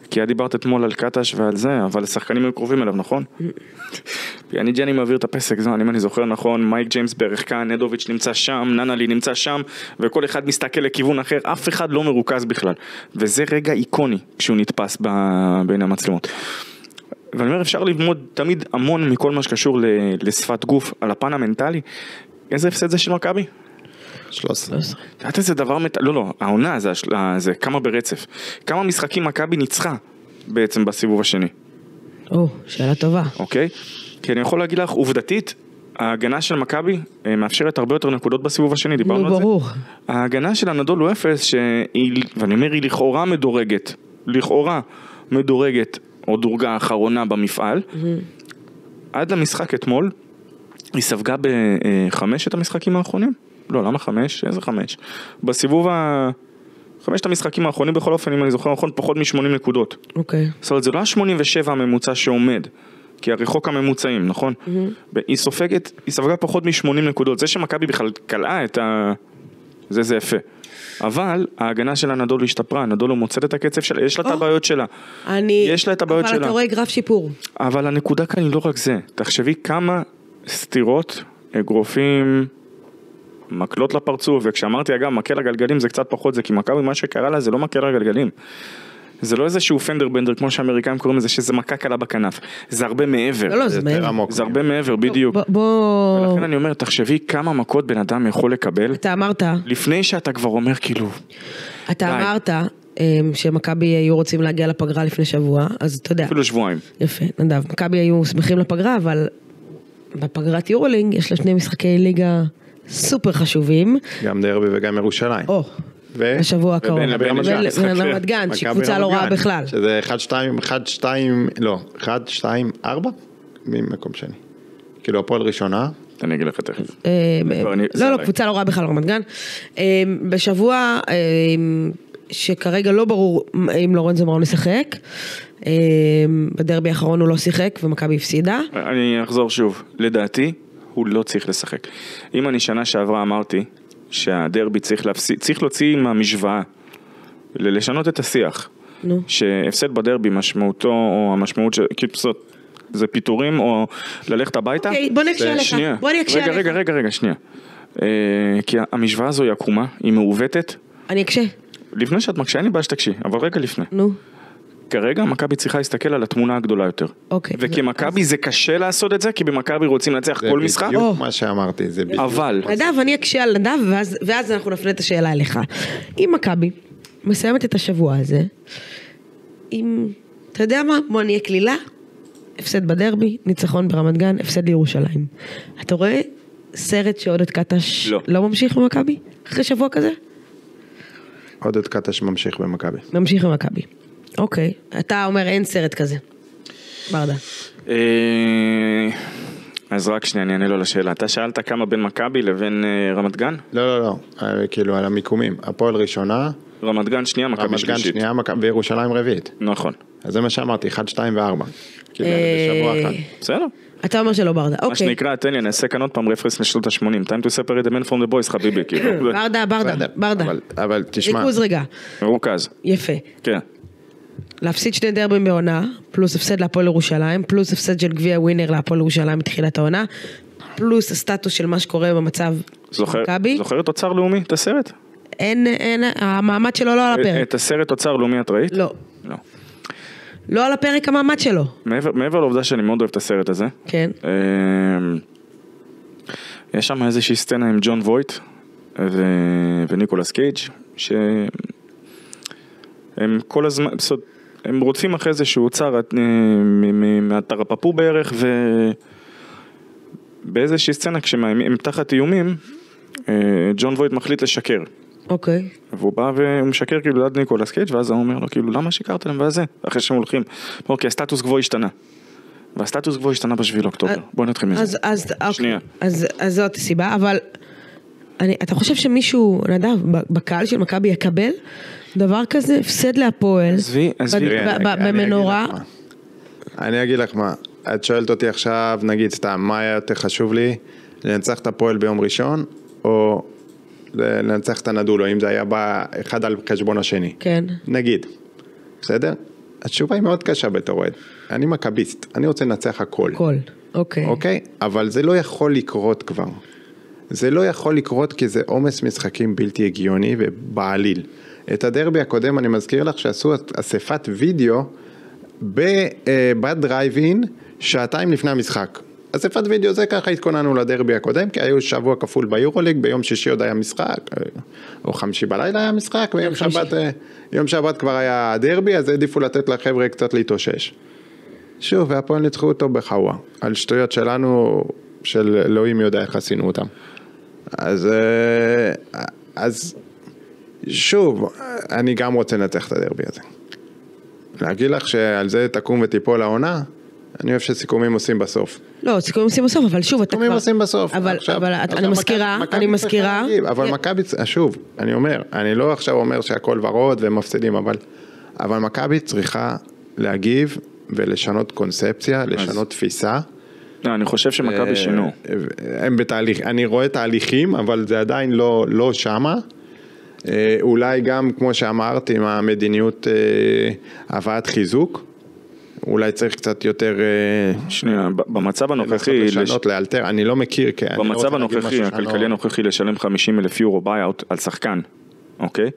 כי את דיברת אתמול על קטש ועל זה, אבל השחקנים היו קרובים אליו, נכון? פיאניג'י אני מעביר את הפסק, אם אני זוכר נכון, מייק ג'יימס בערך כאן, נדוביץ' נמצא שם, ננלי נמצא שם, וכל אחד מסתכל לכיוון אחר, אף אחד לא מרוכז בכלל. וזה רגע איקוני כשהוא נתפס בין המצלמות. ואני אומר, אפשר ללמוד תמיד המון מכל מה שקשור לשפת גוף, על הפן המנטלי. איזה הפסד זה של מכבי? 13. אתה איזה דבר, לא, העונה זה כמה ברצף. כמה משחקים מכבי ניצחה בעצם בסיבוב השני? שאלה טובה. אוקיי? כי אני יכול להגיד לך, עובדתית, ההגנה של מכבי מאפשרת הרבה יותר נקודות בסיבוב השני, דיברנו על זה? ברור. ההגנה של הנדולו אפס, ואני אומר, היא לכאורה מדורגת, או דורגה האחרונה במפעל, עד למשחק אתמול, היא ספגה בחמשת המשחקים האחרונים? לא, למה 5? איזה 5? בסיבוב חמשת המשחקים האחרונים בכל אופן, אם אני זוכר נכון, פחות מ-80 נקודות. אוקיי. זאת אומרת, זה לא ה-87 הממוצע שעומד, כי הרחוק הממוצעים, נכון? היא ספגה פחות מ-80 נקודות. זה שמכבי בכלל קלעה את זה יפה. אבל ההגנה של הנדולו השתפרה, הנדולו מוצאת את הקצב שלה, יש לה את הבעיות שלה. יש לה את הבעיות שלה. אבל אתה רואה גרף שיפור. אבל הנקודה כאן היא לא רק זה. תחשבי כמה סתירות, אגרופים, מקלות לפרצוף, וכשאמרתי אגב, מקל לגלגלים זה קצת פחות זה, כי מכבי מה שקרה לה זה לא מקל לגלגלים. זה לא איזשהו פנדר בנדר, כמו שהאמריקאים קוראים לזה, שזה מכה קלה בכנף. זה הרבה מעבר. לא, זה מעבר. זה הרבה מעבר, בדיוק. ולכן אני אומר, תחשבי כמה מכות בן אדם יכול לקבל. אתה אמרת. לפני שאתה כבר אומר כאילו. אתה אמרת שמכבי היו רוצים להגיע לפגרה לפני שבוע, אז אתה יודע. אפילו שבועיים. יפה, נדב. מכבי היו שמחים לפגרה, אבל בפגרת יורולינג יש לה 2 משחקי ליגה סופר חשובים. גם דרבי וגם ירושלים. בשבוע הקרוב. ברמת גן, שקבוצה לא רעה בכלל. שזה 1-2-4 ממקום שני. כאילו הפועל ראשונה. אני אגיד לך תכף. לא, קבוצה לא רעה בכלל ברמת גן. בשבוע שכרגע לא ברור אם לורנזו מראון ישחק. בדרבי האחרון הוא לא שיחק ומכבי הפסידה. אני אחזור שוב. לדעתי, הוא לא צריך לשחק. אם אני שנה שעברה אמרתי שהדרבי צריך להוציא מהמשוואה, לשנות את השיח. שהפסד בדרבי משמעותו, או המשמעות זה פיתורים, או ללכת הביתה. אוקיי, בוא נקשה לך. רגע, שנייה. כי המשוואה הזו היא עקומה, היא מעוותת. אני אקשה. לפני שאת מקשה, אני בא שתקשי, אבל רגע לפני. כרגע מכבי צריכה להסתכל על התמונה הגדולה יותר. וכמכבי זה קשה לעשות את זה, כי במכבי רוצים לנצח כל משחק. זה בדיוק מה שאמרתי, זה בדיוק. אבל... נדב, אני אקשה על נדב, ואז אנחנו נפנה את השאלה אליך. אם מכבי מסיימת את השבוע הזה, אם... אתה יודע מה? בוא נהיה כלילה, הפסד בדרבי, ניצחון ברמת גן, הפסד לירושלים. אתה רואה סרט שעודד קטש לא ממשיך במכבי? אחרי שבוע כזה? עודד קטש ממשיך במכבי. ממשיך במכבי. אוקיי, אתה אומר אין סרט כזה. ברדה. אז רק שנייה, אני אענה לו לשאלה. אתה שאלת כמה בין מכבי לבין רמת גן? לא, כאילו על המיקומים. הפועל ראשונה. רמת גן שנייה, מכבי שלישית. רמת גן שנייה, וירושלים רביעית. נכון. אז זה מה שאמרתי, 1, 2 ו-4. כאילו, בשבוע אחד. בסדר. אתה אומר שלא ברדה, אוקיי. מה שנקרא, תן לי, נעשה כאן עוד פעם רפרנס לשנות ה-80. Time to separate the man from the boys, חביבי. ברדה. אבל תשמע. ריכוז רגע. מרוכז. יפה. כן. להפסיד 2 דרבים בעונה, פלוס הפסד להפועל ירושלים, פלוס הפסד של גביע ווינר להפועל ירושלים מתחילת העונה, פלוס הסטטוס של מה שקורה במצב מכבי. זוכרת אוצר לאומי, את הסרט? אין, המעמד שלו לא על הפרק. את הסרט אוצר לאומי את ראית? לא. לא על הפרק המעמד שלו. מעבר לעובדה שאני מאוד אוהב את הסרט הזה. כן. יש שם איזושהי סצנה עם ג'ון וויט וניקולס קייג' שהם כל הזמן, הם רודפים אחרי זה שהוא אוצר מהתרפפו בערך, ובאיזושהי סצנה כשהם תחת איומים, ג'ון וויט מחליט לשקר. אוקיי. והוא בא והוא משקר כאילו ליד ניקולס קייג' ואז הוא אומר לו כאילו למה שיקרת להם וזה? אחרי שהם הולכים. אוקיי, הסטטוס גבוה השתנה. והסטטוס גבוה השתנה ב7 לאוקטובר. בואו נתחיל מזה. שנייה. אז זאת הסיבה, אבל אתה חושב שמישהו, נדב, בקהל של מכבי יקבל דבר כזה, הפסד להפועל, במנורה? אני אגיד לך מה, את שואלת אותי עכשיו, נגיד סתם, מה היה יותר חשוב לי, לנצח את הפועל ביום ראשון, או לנצח את הנדולו, אם זה היה בא אחד על חשבון השני. כן. נגיד, בסדר? התשובה היא מאוד קשה בתור אוהד. אני מכביסט, אני רוצה לנצח הכל. הכל, אוקיי. אוקיי? אבל זה לא יכול לקרות כבר. זה לא יכול לקרות כי זה עומס משחקים בלתי הגיוני ובעליל. את הדרבי הקודם אני מזכיר לך שעשו אספת וידאו בדרייב-אין שעתיים לפני המשחק. אספת וידאו זה ככה התכוננו לדרבי הקודם, כי היו שבוע כפול ביורוליג, ביום שישי עוד היה משחק, או חמישי בלילה היה משחק, ויום שבת כבר היה הדרבי, אז העדיפו לתת לחבר'ה קצת להתאושש. שוב, והפועל ניצחו אותו בחווה, על שטויות שלנו, של אלוהים יודע איך עשינו אותם. אז שוב, אני גם רוצה לנצח את הדרבי הזה. להגיד לך שעל זה תקום ותיפול העונה, אני אוהב שסיכומים עושים בסוף. לא, סיכומים עושים בסוף, אבל שוב, אתה כבר... סיכומים עושים בסוף. אבל אני מזכירה... אבל מכבי, שוב, אני אומר, אני לא עכשיו אומר שהכל ורוד ומפסידים, אבל מכבי צריכה להגיב ולשנות קונספציה, לשנות תפיסה. לא, אני חושב שמכבי שינו. הם בתהליך, אני רואה תהליכים, אבל זה עדיין לא שמה. אולי גם, כמו שאמרתי, עם המדיניות הבאת חיזוק, אולי צריך קצת יותר... שנייה, במצב הנוכחי... לשנות, לאלתר, אני לא מכיר... במצב הנוכחי, הכלכלי הנוכחי, לשלם 50,000 יורו ביי-אוט על שחקן, אוקיי?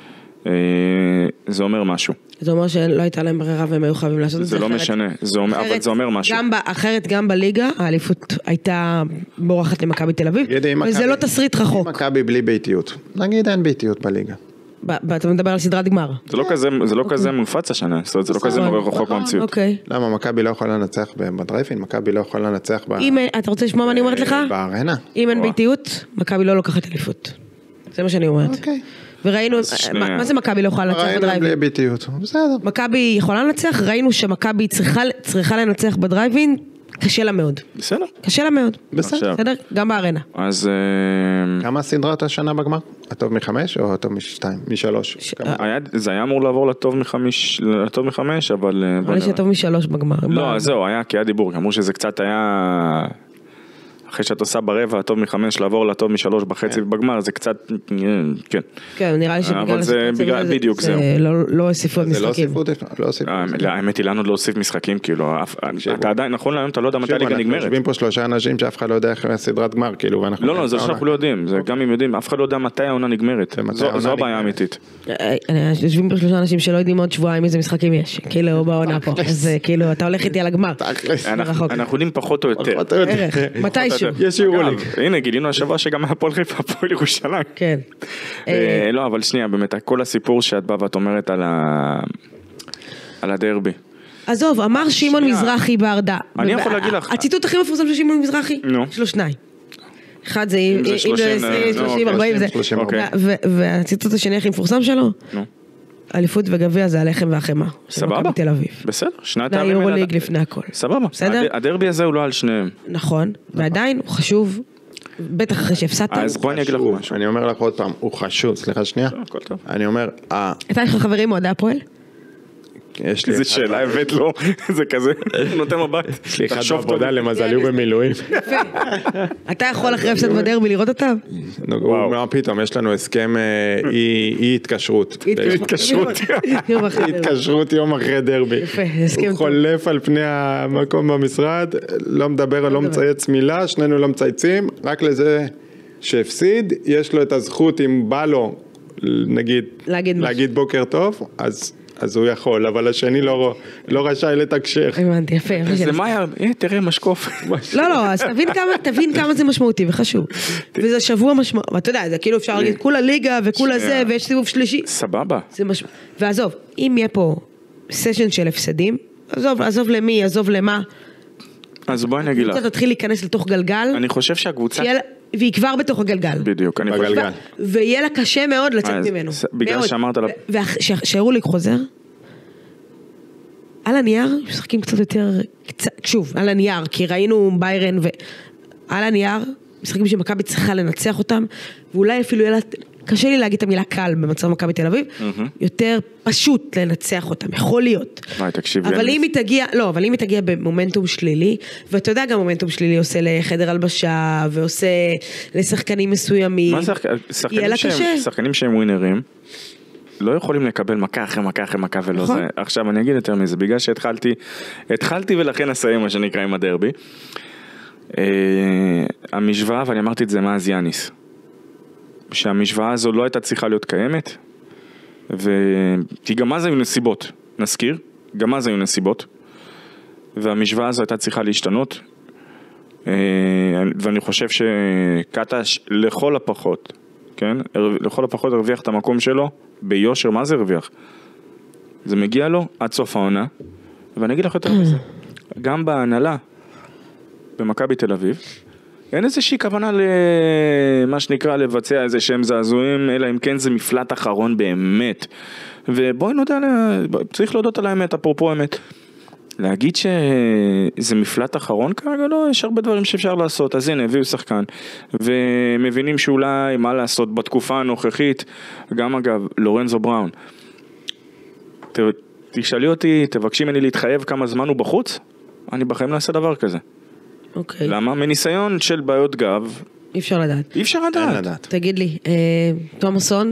זה אומר משהו. זה אומר שלא הייתה להם ברירה והם היו חייבים לעשות את זה. זה לא משנה, אבל זה אומר משהו. אחרת גם בליגה, האליפות הייתה בורחת למכבי תל אביב, וזה לא תסריט רחוק. מכבי בלי ביתיות. נגיד אין ביתיות בליגה. אתה מדבר על סדרת גמר. זה לא כזה מופץ השנה, זאת אומרת, זה לא כזה רחוק במציאות. למה, מכבי לא יכולה לנצח בדרייב-אין, מכבי לא יכולה לנצח אתה רוצה לשמוע מה אני אומרת לך? בארנה. אם אין ביתיות, מכבי לא לוקחת אליפות. זה מה שאני אומרת. אוקיי. וראינו, מה זה מכבי לא יכולה לנצח בדרייב-אין? ראינו בלי ביתיות, בסדר. מכבי יכולה לנצח, ראינו שמכבי צריכה לנצח בדרייב-אין, קשה לה מאוד. בסדר. קשה לה מאוד. בסדר. גם בארנה. אז... כמה סדרת השנה בגמר? הטוב מ5 או הטוב מ2? מ3? זה היה אמור לעבור לטוב מ5, אבל... אבל יש הטוב מ3 בגמר. לא, זהו, היה כי היה דיבור, אמרו שזה קצת היה... אחרי שאת עושה ברבע, הטוב מ5 לעבור לטוב מ3.5 בגמר, זה קצת, כן. כן, נראה לי שבגלל הסיפור הזה, בדיוק זהו. לא הוסיפו עוד משחקים. האמת היא, לנו לא הוסיף משחקים, כאילו, אתה עדיין, נכון להיום, אתה לא יודע מתי הליגה נגמרת. אנחנו יושבים פה 3 אנשים שאף אחד לא יודע איך סדרת גמר, כאילו, ואנחנו... לא, זה שאנחנו לא יודעים, זה גם אם יודעים, אף אחד לא יודע מתי העונה נגמרת. זו הבעיה האמיתית. יושבים פה 3 אנשים שלא יודעים עוד שבועיים איזה משחקים יש, כאילו, בעונה פה. אז כאילו, אתה הולך איתי על הגמר. אנחנו יודעים פחות או יותר. מתישהו. יש יורוליג. הנה, גילינו השבוע שגם הפועל חיפה, הפועל ירושלים. כן. לא, אבל שנייה, באמת, כל הסיפור שאת באה ואת אומרת על הדרבי. עזוב, אמר שמעון מזרחי ברדה. אני יכול להגיד לך. הציטוט הכי מפורסם של שמעון מזרחי? נו. יש לו 2. אחד זה אם זה 30, 40, והציטוט השני הכי מפורסם שלו? נו. אליפות וגביע זה הלחם והחמה. סבבה. בתל אביב. בסדר. זה היורוליג לפני הכל. סבבה. בסדר? הדרבי הזה הוא לא על שניהם. נכון. ועדיין הוא חשוב, בטח אחרי שהפסדת. אז בואי אני אגיד לך משהו. אני אומר לך עוד פעם, הוא חשוב, סליחה שנייה. הכל טוב. אני אומר, אתה יש לך חברים אוהדי הפועל? יש לי... איזה שאלה הבאת לו, זה כזה, נותן מבט. יש לי אחד בעבודה למזל יהיו במילואים. אתה יכול אחרי הפסד בדרבי לראות אותם? מה פתאום, יש לנו הסכם אי התקשרות. התקשרות יום אחרי דרבי. יפה, הסכם טוב. הוא חולף על פני המקום במשרד, לא מדבר, לא מצייץ מילה, שנינו לא מצייצים, רק לזה שהפסיד, יש לו את הזכות אם בא לו, נגיד, להגיד בוקר טוב, אז הוא יכול, אבל השני לא רשאי לתקשר. הבנתי, יפה. זה מה היה? תראה, משקוף. לא, אז תבין כמה זה משמעותי וחשוב. וזה שבוע משמעותי, ואתה יודע, זה כאילו אפשר להגיד, כולה ליגה וכולה זה, ויש סיבוב שלישי. סבבה. ועזוב, אם יהיה פה סשן של הפסדים, עזוב למי, עזוב למה. אז בואי אני אגיד לך. קבוצה תתחיל להיכנס לתוך גלגל. אני חושב שהקבוצה... והיא כבר בתוך הגלגל. בדיוק, אני חושב. ויהיה לה קשה מאוד לצאת ממנו. בגלל שאמרת לה... ושהיורוליג חוזר, על הנייר, משחקים קצת יותר, שוב, על הנייר, כי ראינו ביירן, ועל הנייר, משחקים שמכבי צריכה לנצח אותם, ואולי אפילו יהיה לה, קשה לי להגיד את המילה קל במצב מכבי תל אביב, יותר פשוט לנצח אותם, יכול להיות. אבל אם היא תגיע במומנטום שלילי, ואתה יודע גם מומנטום שלילי עושה לחדר הלבשה, ועושה לשחקנים מסוימים, מה שחקנים שהם ווינרים, לא יכולים לקבל מכה אחרי מכה אחרי מכה ולא זה. עכשיו אני אגיד יותר מזה, בגלל שהתחלתי ולכן אסיים מה שנקרא עם הדרבי. המשוואה, ואני אמרתי את זה מאז יאניס, שהמשוואה הזו לא הייתה צריכה להיות קיימת, כי גם אז היו נסיבות, נזכיר, גם אז היו נסיבות, והמשוואה הזו הייתה צריכה להשתנות, ואני חושב שקטש לכל הפחות, כן? לכל הפחות הרוויח את המקום שלו ביושר. מה זה הרוויח? זה מגיע לו עד סוף העונה, ואני אגיד לך יותר מזה, גם בהנהלה במכבי תל אביב אין איזושהי כוונה למה שנקרא לבצע איזה שהם זעזועים, אלא אם כן זה מפלט אחרון באמת. ובואי נודע, צריך להודות על האמת, אפרופו אמת, להגיד שזה מפלט אחרון כרגע, לא, יש הרבה דברים שאפשר לעשות. אז הנה, הביאו שחקן, ומבינים שאולי מה לעשות בתקופה הנוכחית. גם אגב, לורנזו בראון, תשאלי אותי, תבקשי ממני להתחייב כמה זמן הוא בחוץ, אני בחיים לא אעשה דבר כזה. אוקיי. למה? מניסיון של בעיות גב, אי אפשר לדעת. אי אפשר לדעת. תגיד לי, תומאסון,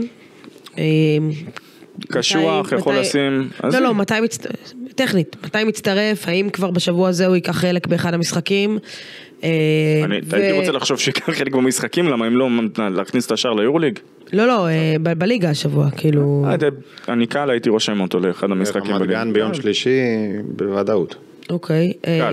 קשוח, יכול לשים... לא, טכנית, מתי מצטרף? האם כבר בשבוע הזה הוא ייקח חלק באחד המשחקים? הייתי רוצה לחשוב שיקח חלק במשחקים, למה אם לא להכניס את השאר ליורוליג? לא, בליגה השבוע, כאילו... אני קל הייתי רושם אותו לאחד המשחקים. רמת גן ביום שלישי בוודאות. אוקיי.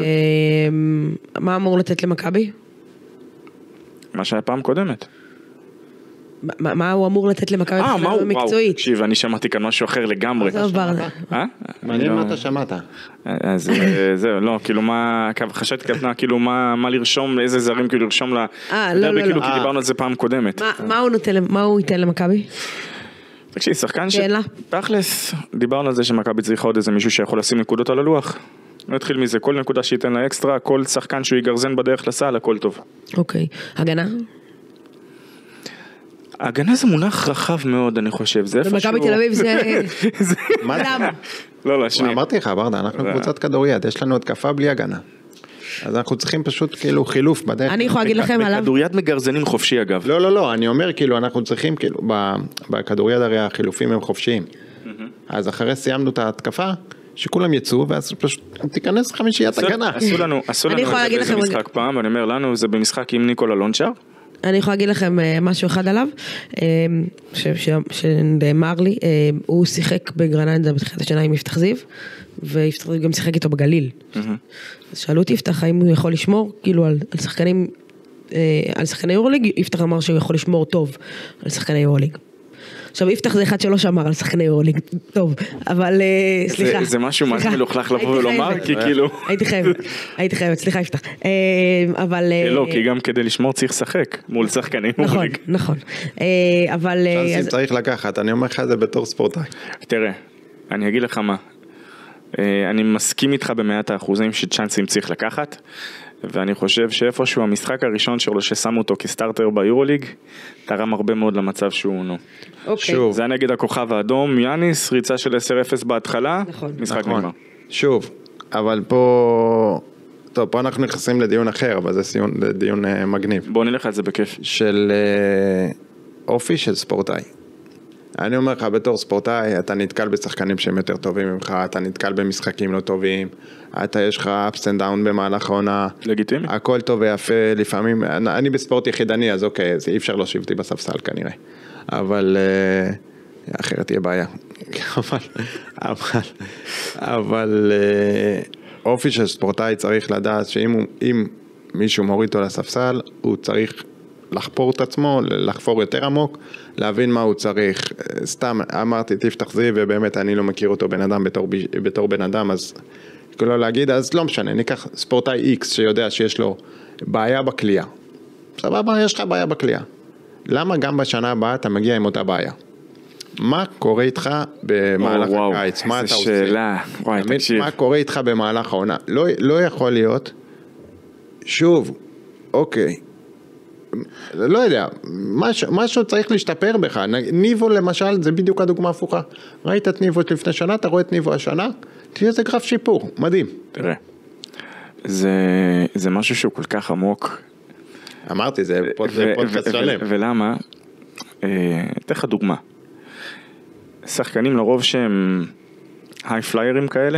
מה אמור לתת למכבי? מה שהיה פעם קודמת. מה הוא אמור לתת למכבי מקצועית? תקשיב, אני שמעתי כאן משהו אחר לגמרי. מעניין מה אתה שמעת. אז זהו, לא, כאילו מה, חשבתי כתנה, כאילו מה לרשום, איזה זרים כאילו לרשום לדרבי, כאילו כי דיברנו על זה פעם קודמת. מה הוא ייתן למכבי? תקשיב, שחקן תכלס, דיברנו על זה שמכבי צריכה עוד איזה מישהו שיכול לשים נקודות על הלוח. נתחיל מזה, כל נקודה שייתן לה אקסטרה, כל שחקן שהוא יגרזן בדרך לסל, הכל טוב. אוקיי, הגנה? הגנה זה מונח רחב מאוד, אני חושב, זה איפשהו... במכבי תל אביב זה... למה? לא, שנייה. אמרתי לך, ברדה, אנחנו קבוצת כדוריד, יש לנו התקפה בלי הגנה. אז אנחנו צריכים פשוט כאילו חילוף בדרך. אני יכולה להגיד לכם עליו... בכדוריד מגרזנים חופשי אגב. לא, אני אומר כאילו, אנחנו צריכים כאילו, בכדוריד הרי החילופים הם חופשיים. אז אחרי סיימנו את ההתקפה, שכולם יצאו, ואז פשוט תיכנס חמישיית הגנה. עשו לנו איזה משחק פעם, ואני אומר לנו, זה במשחק עם ניקולה לונצ'ר. אני יכולה להגיד לכם משהו אחד עליו, שנאמר לי, הוא שיחק בגרנדה בתחילת השנה עם יפתח זיו, ויפתח זיו גם שיחק איתו בגליל. אז שאלו אותי יפתח, האם הוא יכול לשמור, כאילו על שחקנים, על שחקני יורוליג, יפתח אמר שהוא יכול לשמור טוב על שחקני יורוליג. עכשיו יפתח זה אחד שלא שמר על שחקני יורוליג, טוב, אבל סליחה. זה משהו מה מלוכלך לבוא ולומר, כי כאילו... הייתי חייבת, סליחה יפתח. אבל... לא, כי גם כדי לשמור צריך לשחק מול שחקני יורוליג. נכון, אבל... צ'אנסים צריך לקחת, אני אומר לך זה בתור ספורטאי. תראה, אני אגיד לך מה, אני מסכים איתך ב100% שצ'אנסים צריך לקחת, ואני חושב שאיפשהו המשחק הראשון שלו ששמו אותו כסטארטר ביורוליג, תרם הרבה מאוד למצב שהוא נו. שוב. זה היה נגד הכוכב האדום, יאניס, ריצה של 10-0 בהתחלה, משחק נגמר. שוב, אבל פה, טוב, פה אנחנו נכנסים לדיון אחר, אבל זה דיון מגניב. בוא נלך על זה בכיף. של אופי של ספורטאי. אני אומר לך, בתור ספורטאי, אתה נתקל בשחקנים שהם יותר טובים ממך, אתה נתקל במשחקים לא טובים, יש לך ups and down במהלך העונה. לגיטימי. הכל טוב ויפה, לפעמים, אני בספורט יחידני, אז אוקיי, אז אי אפשר להושיב אותי בספסל כנראה. אבל, אחרת תהיה בעיה. אבל, אופי של ספורטאי צריך לדעת שאם מישהו מוריד אותו לספסל, הוא צריך לחפור את עצמו, לחפור יותר עמוק, להבין מה הוא צריך. סתם אמרתי תפתח זיו, ובאמת אני לא מכיר אותו בן אדם בתור בן אדם, אז לא להגיד, אז לא משנה, ניקח ספורטאי איקס שיודע שיש לו בעיה בקליעה. סבבה, יש לך בעיה בקליעה. למה גם בשנה הבאה אתה מגיע עם אותה בעיה? מה קורה איתך במהלך הקיץ? מה אתה עושה? מה קורה איתך במהלך העונה? לא יכול להיות, שוב, אוקיי, לא יודע, משהו צריך להשתפר בך. ניבו למשל, זה בדיוק הדוגמה הפוכה. ראית את ניבו לפני שנה, אתה רואה את ניבו השנה, תראה איזה גרף שיפור, מדהים. תראה, זה משהו שהוא כל כך עמוק. אמרתי, זה פודקאסט שלם. ולמה? אתן לך דוגמה. שחקנים לרוב שהם היי פליירים כאלה,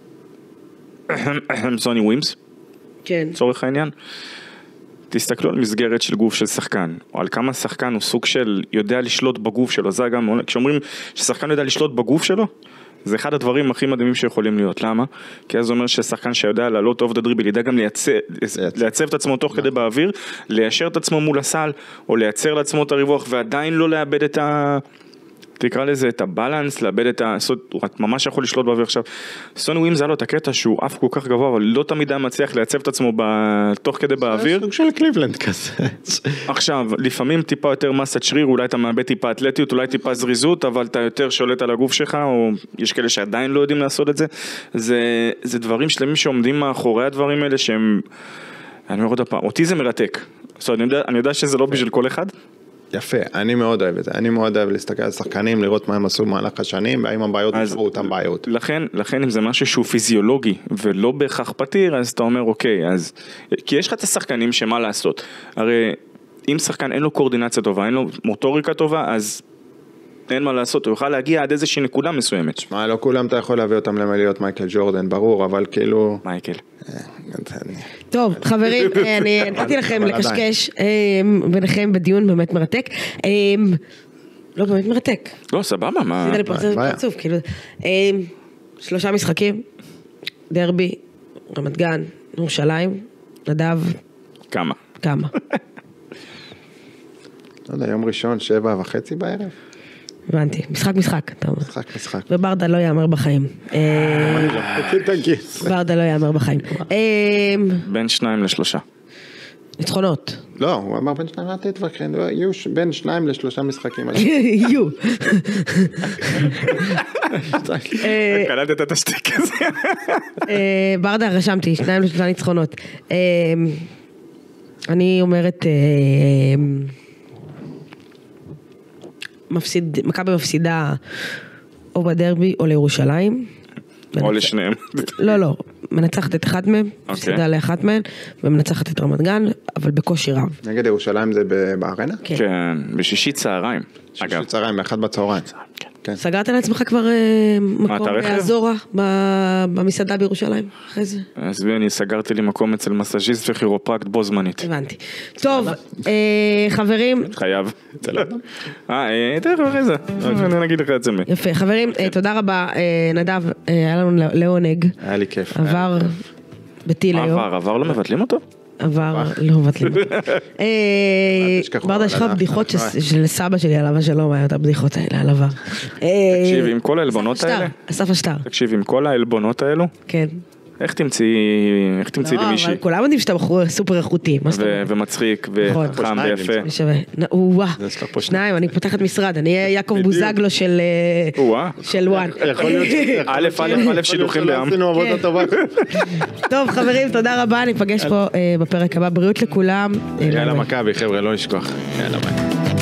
סוני ווימס, כן. צורך העניין, תסתכלו על מסגרת של גוף של שחקן, או על כמה שחקן הוא סוג של יודע לשלוט בגוף שלו, זה גם, כשאומרים ששחקן יודע לשלוט בגוף שלו, זה אחד הדברים הכי מדהימים שיכולים להיות, למה? כי אז זה אומר ששחקן שיודע לעלות אוף דה דריבל, ידע גם לייצב את עצמו תוך כדי באוויר, ליישר את עצמו מול הסל, או לייצר לעצמו את הריווח, ועדיין לא לאבד את תקרא לזה את הבלנס, לאבד את הוא ממש יכול לשלוט באוויר עכשיו. סוני ווימס היה לו את הקטע שהוא אף כל כך גבוה, אבל לא תמיד היה מצליח לייצב את עצמו תוך כדי באוויר. זה סוג של קליבלנד כזה. עכשיו, לפעמים טיפה יותר מסת שריר, אולי אתה מאבד טיפה אתלטיות, אולי טיפה זריזות, אבל אתה יותר שולט על הגוף שלך, או יש כאלה שעדיין לא יודעים לעשות את זה. זה דברים שלמים שעומדים מאחורי הדברים האלה, שהם, אני אומר עוד הפעם, אותי זה מרתק. זאת אומרת, אני יודע שזה לא בשביל כל אחד. יפה, אני מאוד אוהב את זה, אני מאוד אוהב להסתכל על שחקנים, לראות מה הם עשו במהלך השנים, והאם הבעיות נשארו אותם בעיות. לכן אם זה משהו שהוא פיזיולוגי, ולא בהכרח פתיר, אז אתה אומר אוקיי, אז, כי יש לך את השחקנים שמה לעשות, הרי אם שחקן אין לו קואורדינציה טובה, אין לו מוטוריקה טובה, אז אין מה לעשות, הוא יוכל להגיע עד איזושהי נקודה מסוימת. שמע, לא כולם אתה יכול להביא אותם למליות מייקל ג'ורדן, ברור, אבל כאילו... מייקל. טוב, חברים, אני נתתי לכם לקשקש ביניכם בדיון באמת מרתק. לא, באמת מרתק. לא, סבבה, מה? עשית לי פרצוף פרצוף, כאילו. 3 משחקים, דרבי, רמת גן, ירושלים, נדב. כמה? לא יודע, יום ראשון, 7:30 בערב. הבנתי, משחק, אתה אומר. משחק. וברדה לא יאמר בחיים. ברדה לא יאמר בחיים. בין 2-3. ניצחונות. לא, הוא אמר בין 2 תתווכחים, יהיו בין 2-3 משחקים. יהיו. קלטת את השתיק הזה. ברדה, רשמתי, 2-3 ניצחונות. אני אומרת... מכבי מפסידה או בדרבי או לירושלים. או לשניהם. לא, מנצחת את אחד מהם, מפסידה לאחת מהם, ומנצחת את רמת גן, אבל בקושי רב. נגד ירושלים זה בארנה? כן, בשישי צהריים. שישי צהריים, ב1 בצהריים. סגרת לעצמך כבר מקום באזורה במסעדה בירושלים אחרי זה? אז אני סגרתי לי מקום אצל מסאז'יסט וכירופרקט בו זמנית. הבנתי. טוב, חברים. חייב. תכף אחרי זה. אני נגיד לך את זה. יפה, חברים, תודה רבה. נדב, היה לנו לעונג. היה לי כיף. עבר בטיל היום. עבר לא מבטלים אותו? עבר, לא מבטלים. ברדה, יש לך בדיחות של סבא שלי על אבא שלום, היה את הבדיחות האלה על עבר. תקשיב, עם כל העלבונות האלה? אסף השטר. תקשיב, עם כל העלבונות האלו? כן. איך תמצאי לי מישהי? כולם יודעים שאתה בחור סופר איכותי. ומצחיק, וחם ויפה. וואה, 2, אני פותחת משרד, אני אהיה יעקב בוזגלו של וואן. יכול להיות א' שידוכים בעם. טוב חברים, תודה רבה, ניפגש פה בפרק הבא, בריאות לכולם. יאללה מכבי חבר'ה, לא לשכוח. יאללה ביי.